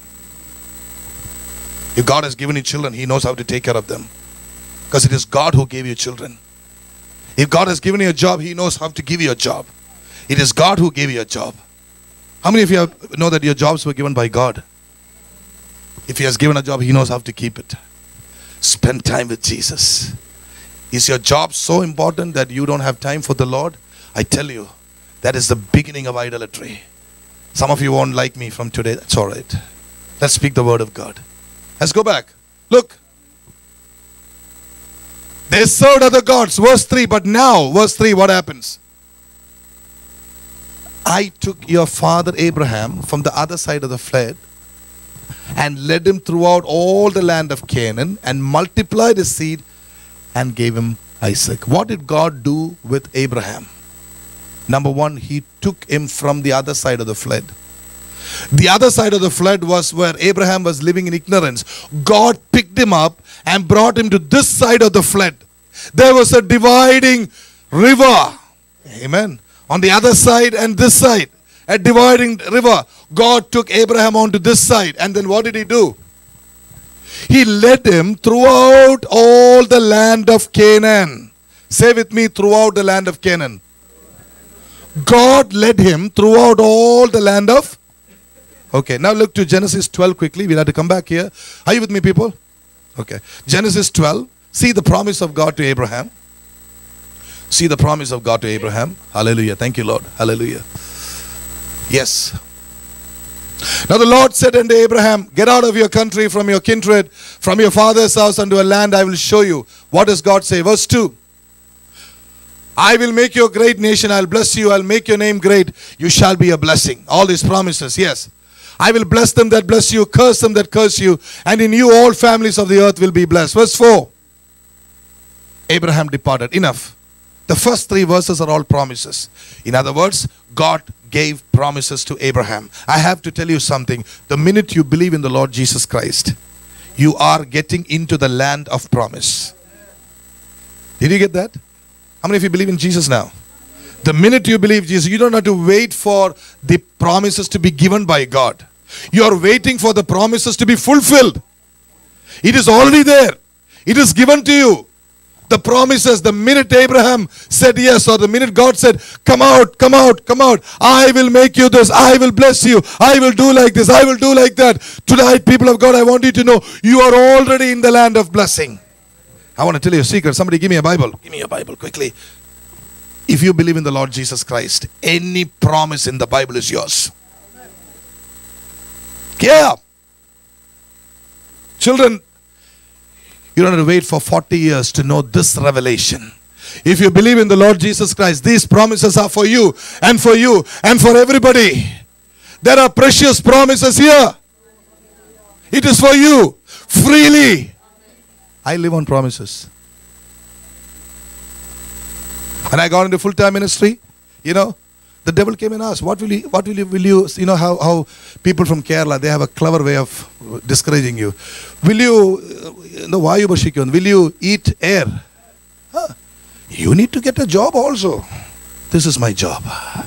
If God has given you children, He knows how to take care of them. Because it is God who gave you children. If God has given you a job, He knows how to give you a job. It is God who gave you a job. How many of you have, know that your jobs were given by God? If He has given a job, He knows how to keep it. Spend time with Jesus. Is your job so important that you don't have time for the Lord? I tell you, that is the beginning of idolatry. Some of you won't like me from today. That's all right. Let's speak the word of God. Let's go back. Look. They served other gods. Verse three. But now, verse three, what happens? I took your father Abraham from the other side of the flood and led him throughout all the land of Canaan and multiplied his seed and gave him Isaac. What did God do with Abraham? Number one, He took him from the other side of the flood. The other side of the flood was where Abraham was living in ignorance. God picked him up and brought him to this side of the flood. There was a dividing river. Amen. On the other side and this side. A dividing river. God took Abraham onto this side. And then what did He do? He led him throughout all the land of Canaan. Say with me, throughout the land of Canaan. God led him throughout all the land of... Okay, now look to Genesis twelve quickly. We'll have to come back here. Are you with me, people? Okay. Genesis twelve. See the promise of God to Abraham. See the promise of God to Abraham. Hallelujah. Thank you, Lord. Hallelujah. Yes. Now the Lord said unto Abraham, get out of your country, from your kindred, from your father's house unto a land I will show you. What does God say? Verse two. I will make you a great nation. I'll bless you. I'll make your name great. You shall be a blessing. All these promises, yes. I will bless them that bless you, curse them that curse you, and in you all families of the earth will be blessed. Verse four. Abraham departed. Enough. The first three verses are all promises. In other words, God gave promises to Abraham. I have to tell you something. The minute you believe in the Lord Jesus Christ, you are getting into the land of promise. Did you get that? How many of you believe in Jesus now? The minute you believe Jesus, you don't have to wait for the promises to be given by God. You are waiting for the promises to be fulfilled. It is already there. It is given to you. The promises, the minute Abraham said yes, or the minute God said, come out, come out, come out. I will make you this. I will bless you. I will do like this. I will do like that. Tonight, people of God, I want you to know you are already in the land of blessing. I want to tell you a secret. Somebody give me a Bible. Give me a Bible quickly. If If you believe in the Lord Jesus Christ, any promise in the Bible is yours. Yeah. Children, you don't have to wait for forty years to know this revelation. If you believe in the Lord Jesus Christ, these promises are for you and for you and for everybody. There are precious promises here. It is for you freely. I live on promises. When I got into full-time ministry, you know, the devil came and asked, what will you, what will you, will you, you know how, how people from Kerala, they have a clever way of discouraging you. Will you, you know, Vayu Bashikyon, will you eat air? Huh? You need to get a job also. This is my job.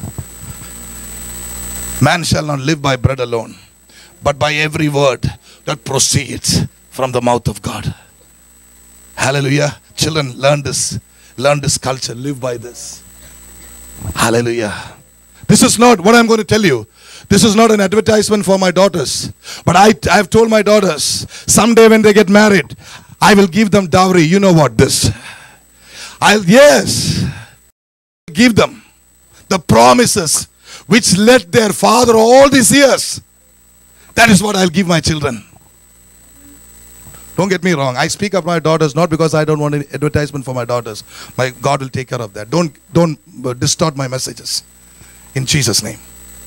Man shall not live by bread alone, but by every word that proceeds from the mouth of God. Hallelujah. Children, learn this. Learn this culture. Live by this. Hallelujah. This is not what I'm going to tell you. This is not an advertisement for my daughters. But I, I have told my daughters, someday when they get married, I will give them dowry. You know what this? I'll, yes. Give them the promises which led their father all these years. That is what I'll give my children. Don't get me wrong. I speak of my daughters not because I don't want any advertisement for my daughters. My God will take care of that. Don't, don't distort my messages. In Jesus' name.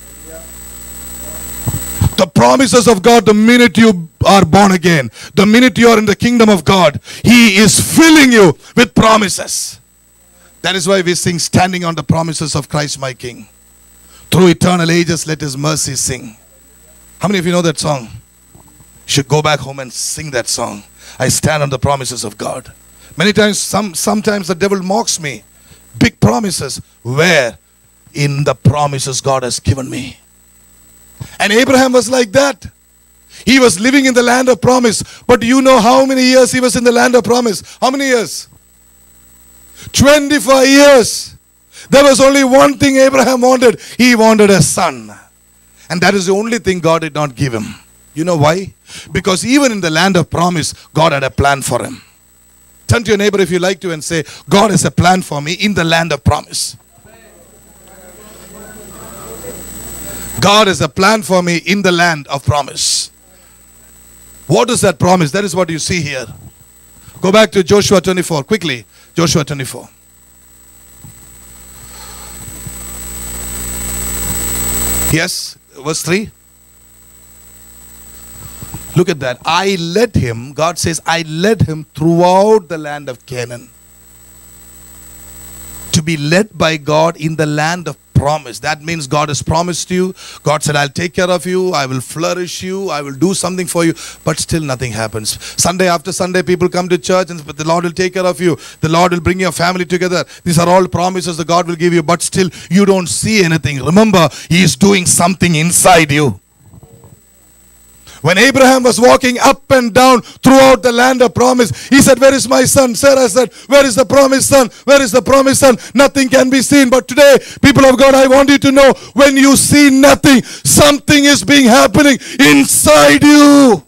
The promises of God, the minute you are born again, the minute you are in the kingdom of God, He is filling you with promises. That is why we sing, standing on the promises of Christ my King. Through eternal ages, let His mercy sing. How many of you know that song? You should go back home and sing that song. I stand on the promises of God. Many times, some, sometimes the devil mocks me. Big promises. Where? In the promises God has given me. And Abraham was like that. He was living in the land of promise. But do you know how many years he was in the land of promise? How many years? twenty-five years. There was only one thing Abraham wanted. He wanted a son. And that is the only thing God did not give him. You know why? Because even in the land of promise, God had a plan for him. Turn to your neighbor if you like to and say, God has a plan for me in the land of promise. God has a plan for me in the land of promise. What is that promise? That is what you see here. Go back to Joshua twenty-four. Quickly. Joshua twenty-four. Yes. Verse three. Look at that. I led him. God says, I led him throughout the land of Canaan. To be led by God in the land of promise. That means God has promised you. God said, I'll take care of you. I will flourish you. I will do something for you. But still nothing happens. Sunday after Sunday, people come to church and but the Lord will take care of you. The Lord will bring your family together. These are all promises that God will give you. But still you don't see anything. Remember, He is doing something inside you. When Abraham was walking up and down throughout the land of promise, he said, where is my son? Sarah said, where is the promised son? Where is the promised son? Nothing can be seen. But today, people of God, I want you to know, when you see nothing, something is being happening inside you.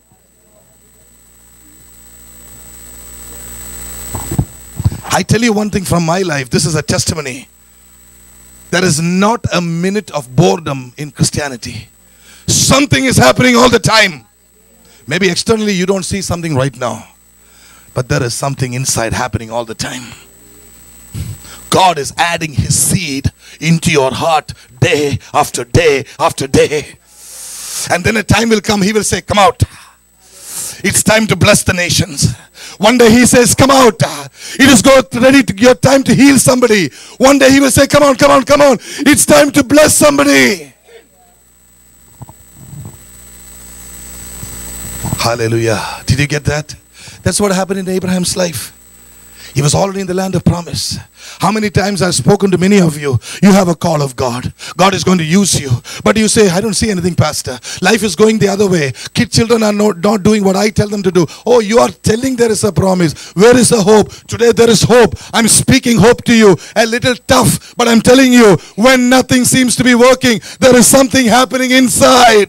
I tell you one thing from my life. This is a testimony. There is not a minute of boredom in Christianity. Something is happening all the time. Maybe externally you don't see something right now, but there is something inside happening all the time. God is adding His seed into your heart day after day after day. And then a time will come, He will say, come out. It's time to bless the nations. One day He says, come out. It is God ready to your time to heal somebody. One day He will say, come on, come on, come on. It's time to bless somebody. Hallelujah. Did you get that? That's what happened in Abraham's life. He was already in the land of promise. How many times I've spoken to many of you, you have a call of God. God is going to use you. But you say, I don't see anything, Pastor. Life is going the other way. Kid children are not, not doing what I tell them to do. Oh, you are telling there is a promise. Where is the hope? Today there is hope. I'm speaking hope to you. A little tough, but I'm telling you, when nothing seems to be working, there is something happening inside.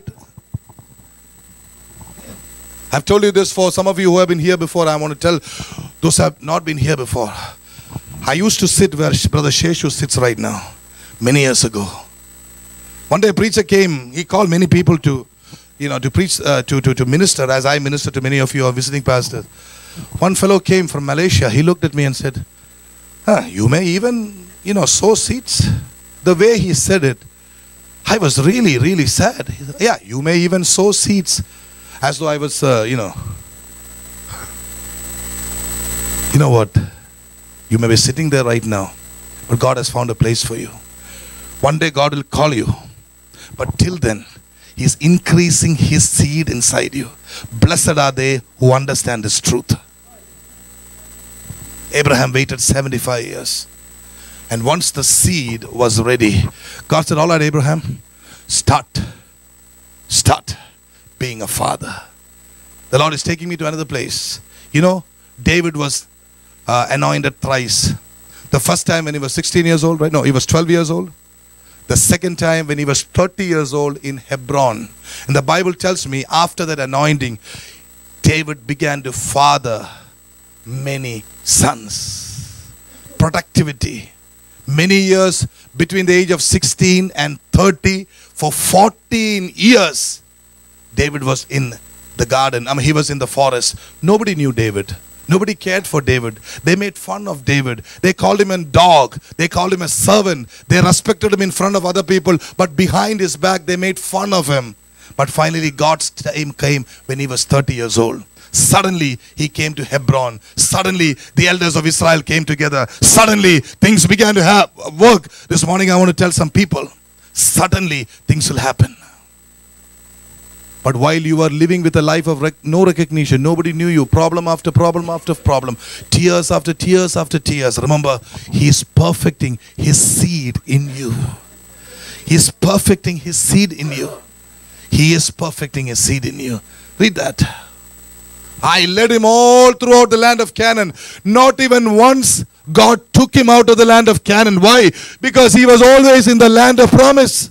I've told you this for some of you who have been here before. I want to tell those who have not been here before. I used to sit where Brother Sheshu sits right now, many years ago. One day a preacher came, he called many people to, you know, to preach, uh, to, to, to minister, as I minister to many of you who are visiting pastors. One fellow came from Malaysia. He looked at me and said, huh, you may even, you know, sow seeds. The way he said it, I was really, really sad. He said, yeah, you may even sow seeds. As though I was, uh, you know, you know what? You may be sitting there right now, but God has found a place for you. One day God will call you. But till then, He's increasing His seed inside you. Blessed are they who understand this truth. Abraham waited seventy-five years. And once the seed was ready, God said, all right, Abraham, start. Start being a father. The Lord is taking me to another place. You know, David was uh, anointed thrice. The first time when he was sixteen years old, right? No, he was twelve years old. The second time when he was thirty years old in Hebron. And the Bible tells me after that anointing, David began to father many sons. Productivity. Many years between the age of sixteen and thirty, for fourteen years, David was in the garden. I mean, he was in the forest. Nobody knew David. Nobody cared for David. They made fun of David. They called him a dog. They called him a servant. They respected him in front of other people. But behind his back, they made fun of him. But finally, God's time came when he was thirty years old. Suddenly, he came to Hebron. Suddenly, the elders of Israel came together. Suddenly, things began to have work. This morning, I want to tell some people, suddenly, things will happen. But while you are living with a life of rec no recognition, nobody knew you, problem after problem after problem, tears after tears after tears, remember, He is perfecting His seed in you. He is perfecting His seed in you. He is perfecting His seed in you. Read that. I led him all throughout the land of Canaan. Not even once God took him out of the land of Canaan. Why? Because he was always in the land of promise.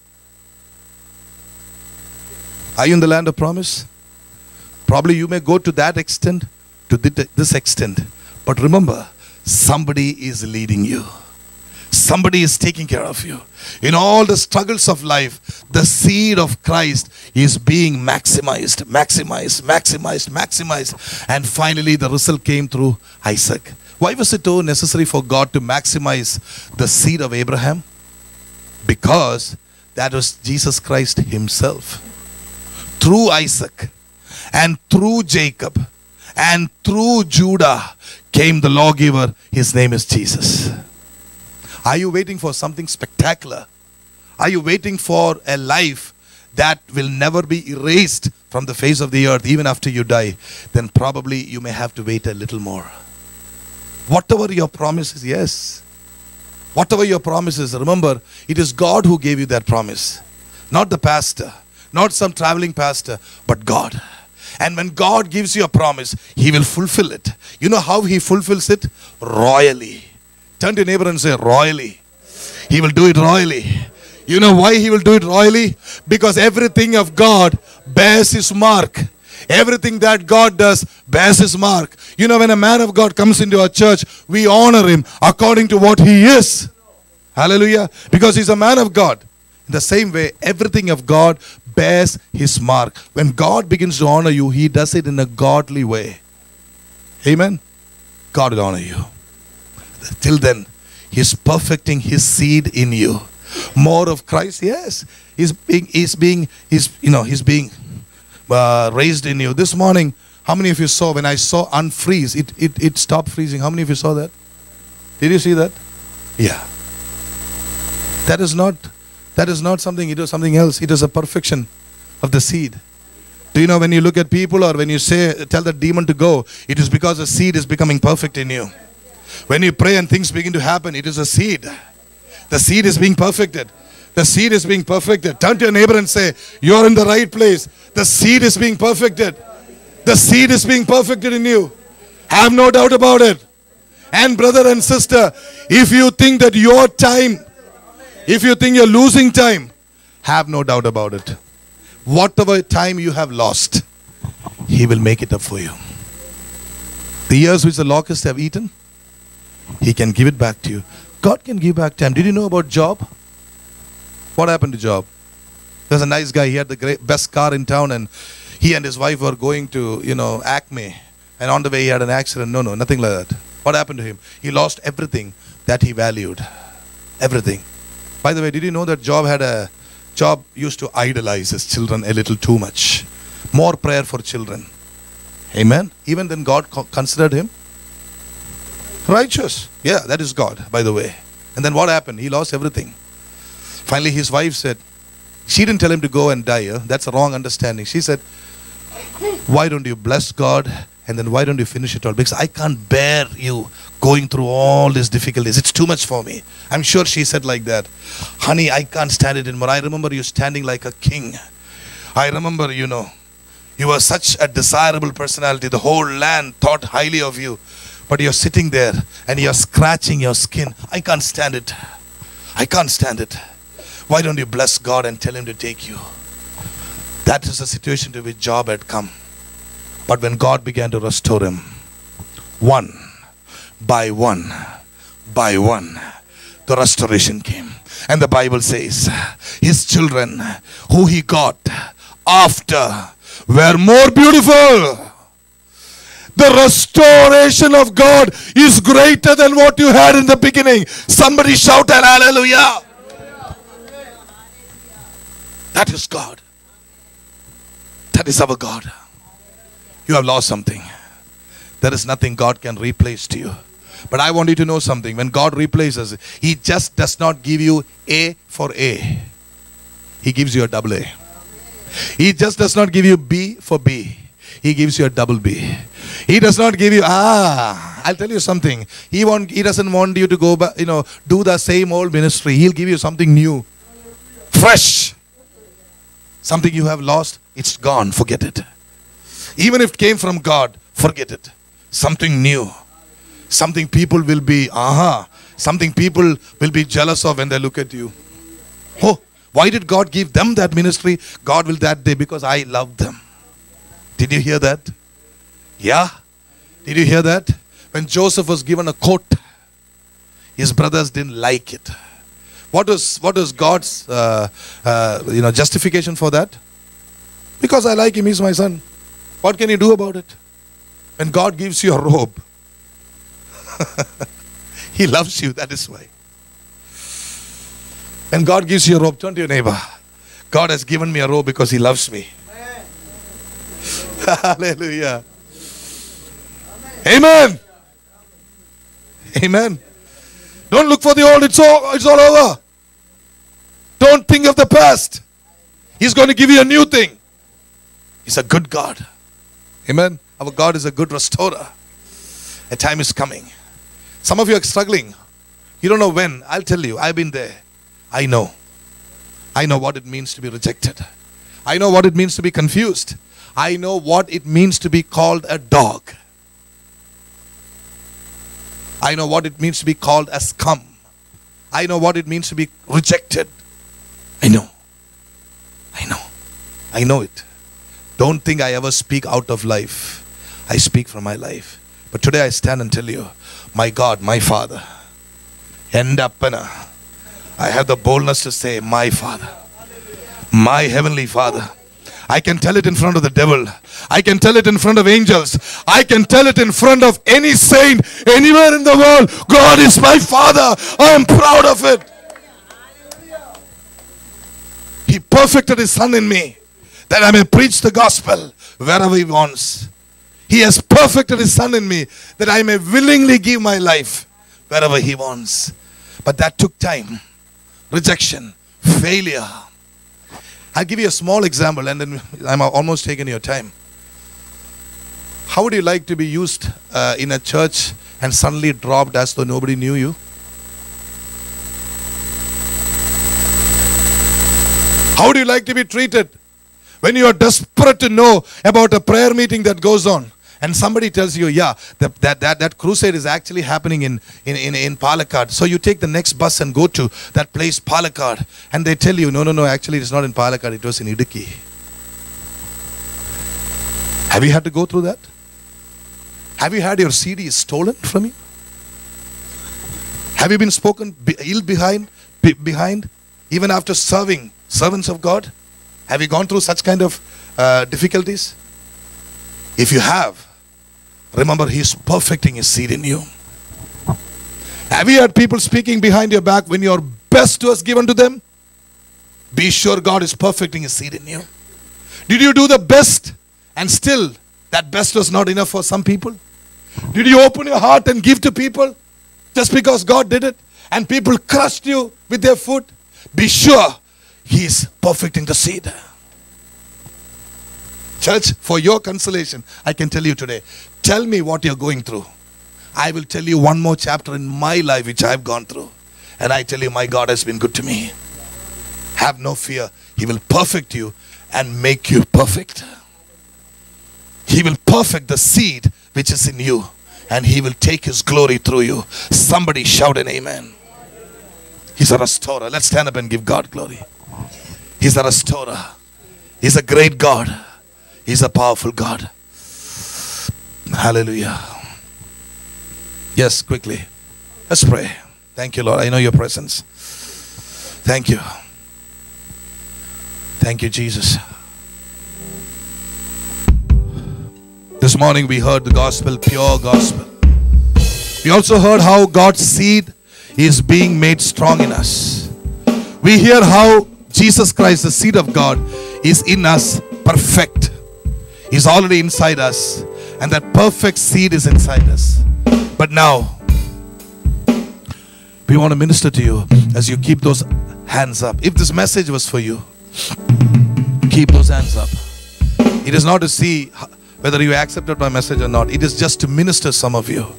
Are you in the land of promise? Probably you may go to that extent, to this extent. But remember, somebody is leading you. Somebody is taking care of you. In all the struggles of life, the seed of Christ is being maximized, maximized, maximized, maximized. And finally, the result came through Isaac. Why was it so necessary for God to maximize the seed of Abraham? Because that was Jesus Christ Himself. Through Isaac and through Jacob and through Judah came the lawgiver. His name is Jesus. Are you waiting for something spectacular? Are you waiting for a life that will never be erased from the face of the earth even after you die? Then probably you may have to wait a little more. Whatever your promise is, yes. Whatever your promise is, remember, it is God who gave you that promise. Not the pastor, not some traveling pastor, but God. And when God gives you a promise, He will fulfill it. You know how He fulfills it? Royally. Turn to your neighbor and say, royally. He will do it royally. You know why He will do it royally? Because everything of God bears His mark. Everything that God does bears His mark. You know, when a man of God comes into our church, we honor him according to what he is. Hallelujah. Because he's a man of God. In the same way, everything of God bears His mark. When God begins to honor you, He does it in a godly way. Amen. God will honor you. Till then, He's perfecting His seed in you. More of Christ, yes. He's being, he's being, he's, you know, He's being uh, raised in you. This morning, how many of you saw when I saw unfreeze, it, it, it stopped freezing? How many of you saw that? Did you see that? Yeah. That is not, that is not something, it is something else. It is a perfection of the seed. Do you know when you look at people or when you say, tell the demon to go, it is because the seed is becoming perfect in you. When you pray and things begin to happen, it is a seed. The seed is being perfected. The seed is being perfected. Turn to your neighbor and say, you're in the right place. The seed is being perfected. The seed is being perfected in you. Have no doubt about it. And brother and sister, if you think that your time, if you think you're losing time, have no doubt about it. Whatever time you have lost, He will make it up for you. The years which the locusts have eaten, He can give it back to you. God can give back time. Did you know about Job? What happened to Job? There's a nice guy. He had the great, best car in town, and he and his wife were going to, you know, Acme. And on the way, he had an accident. No, no, nothing like that. What happened to him? He lost everything that he valued. Everything. By the way, did you know that Job had a Job used to idolize his children a little too much? More prayer for children. Amen. Even then, God co- considered him righteous. Yeah, that is God, by the way. And then what happened? He lost everything. Finally, his wife said, she didn't tell him to go and die. Huh? That's a wrong understanding. She said, why don't you bless God? And then why don't you finish it all? Because I can't bear you going through all these difficulties. It's too much for me. I'm sure she said like that. Honey, I can't stand it anymore. I remember you standing like a king. I remember, you know, you were such a desirable personality. The whole land thought highly of you. But you're sitting there and you're scratching your skin. I can't stand it. I can't stand it. Why don't you bless God and tell him to take you? That is the situation to which Job had come. But when God began to restore him, one by one, by one, the restoration came. And the Bible says, his children who he got after were more beautiful. The restoration of God is greater than what you had in the beginning. Somebody shout an hallelujah. That is God. That is our God. You have lost something. There is nothing God can replace to you. But I want you to know something. When God replaces, he just does not give you A for A. He gives you a double A. He just does not give you B for B. He gives you a double B. He does not give you, ah, I'll tell you something. He won't, he doesn't want you to go back, you know, do the same old ministry. He'll give you something new. Fresh. Something you have lost, it's gone. Forget it. Even if it came from God, forget it. Something new. Something people will be, aha. Something people will be jealous of when they look at you. Oh, why did God give them that ministry? God will that day because I love them. Did you hear that? Yeah? Did you hear that? When Joseph was given a coat, his brothers didn't like it. What was what was God's uh, uh, you know justification for that? Because I like him, he's my son. What can you do about it? When God gives you a robe, he loves you, that is why. When God gives you a robe, turn to your neighbor. God has given me a robe because he loves me. Hallelujah. Amen. Amen. Don't look for the old. It's all, it's all over. Don't think of the past. He's going to give you a new thing. He's a good God. Amen. Our God is a good restorer. A time is coming. Some of you are struggling. You don't know when. I'll tell you. I've been there. I know. I know what it means to be rejected. I know what it means to be confused. I know what it means to be called a dog. I know what it means to be called a scum. I know what it means to be rejected. I know. I know. I know it. Don't think I ever speak out of life. I speak from my life. But today I stand and tell you, my God, my Father, Endappana, I have the boldness to say, my Father, my Heavenly Father. I can tell it in front of the devil. I can tell it in front of angels. I can tell it in front of any saint anywhere in the world. God is my Father. I am proud of it. He perfected his Son in me, that I may preach the gospel wherever he wants. He has perfected his Son in me, that I may willingly give my life wherever he wants. But that took time. Rejection, failure. I'll give you a small example and then I'm almost taking your time. How would you like to be used uh, in a church and suddenly dropped as though nobody knew you? How would you like to be treated when you are desperate to know about a prayer meeting that goes on? And somebody tells you, yeah, that, that, that, that crusade is actually happening in, in, in, in Palakkad. So you take the next bus and go to that place, Palakkad. And they tell you, no, no, no, actually it's not in Palakkad, it was in Idukki. Have you had to go through that? Have you had your C D stolen from you? Have you been spoken be- ill behind, be- behind, even after serving servants of God? Have you gone through such kind of uh, difficulties? If you have, remember He is perfecting His seed in you. Have you had people speaking behind your back when your best was given to them? Be sure God is perfecting His seed in you. Did you do the best and still that best was not enough for some people? Did you open your heart and give to people just because God did it and people crushed you with their foot? Be sure He is perfecting the seed. Church, for your consolation, I can tell you today, tell me what you're going through. I will tell you one more chapter in my life which I've gone through. And I tell you, my God has been good to me. Have no fear. He will perfect you and make you perfect. He will perfect the seed which is in you. And He will take His glory through you. Somebody shout an amen. He's a restorer. Let's stand up and give God glory. He's a restorer. He's a great God. He's a powerful God. Hallelujah. Yes, quickly. Let's pray. Thank you, Lord. I know your presence. Thank you. Thank you, Jesus. This morning we heard the gospel, pure gospel. We also heard how God's seed is being made strong in us. We hear how Jesus Christ, the seed of God, is in us perfect. He's already inside us. And that perfect seed is inside us. But now, we want to minister to you as you keep those hands up. If this message was for you, keep those hands up. It is not to see whether you accepted my message or not. It is just to minister some of you.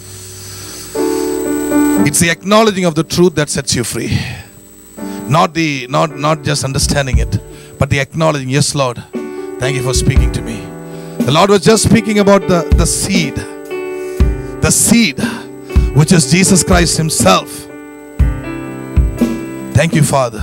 It's the acknowledging of the truth that sets you free. Not the not not just understanding it, but the acknowledging, yes, Lord, thank you for speaking to me. The Lord was just speaking about the, the seed. The seed, which is Jesus Christ Himself. Thank you, Father.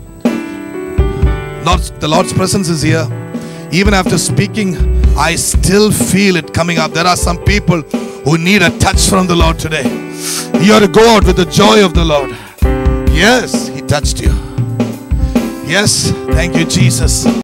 Lord, the Lord's presence is here. Even after speaking, I still feel it coming up. There are some people who need a touch from the Lord today. You are to go out with the joy of the Lord. Yes, He touched you. Yes, thank you, Jesus.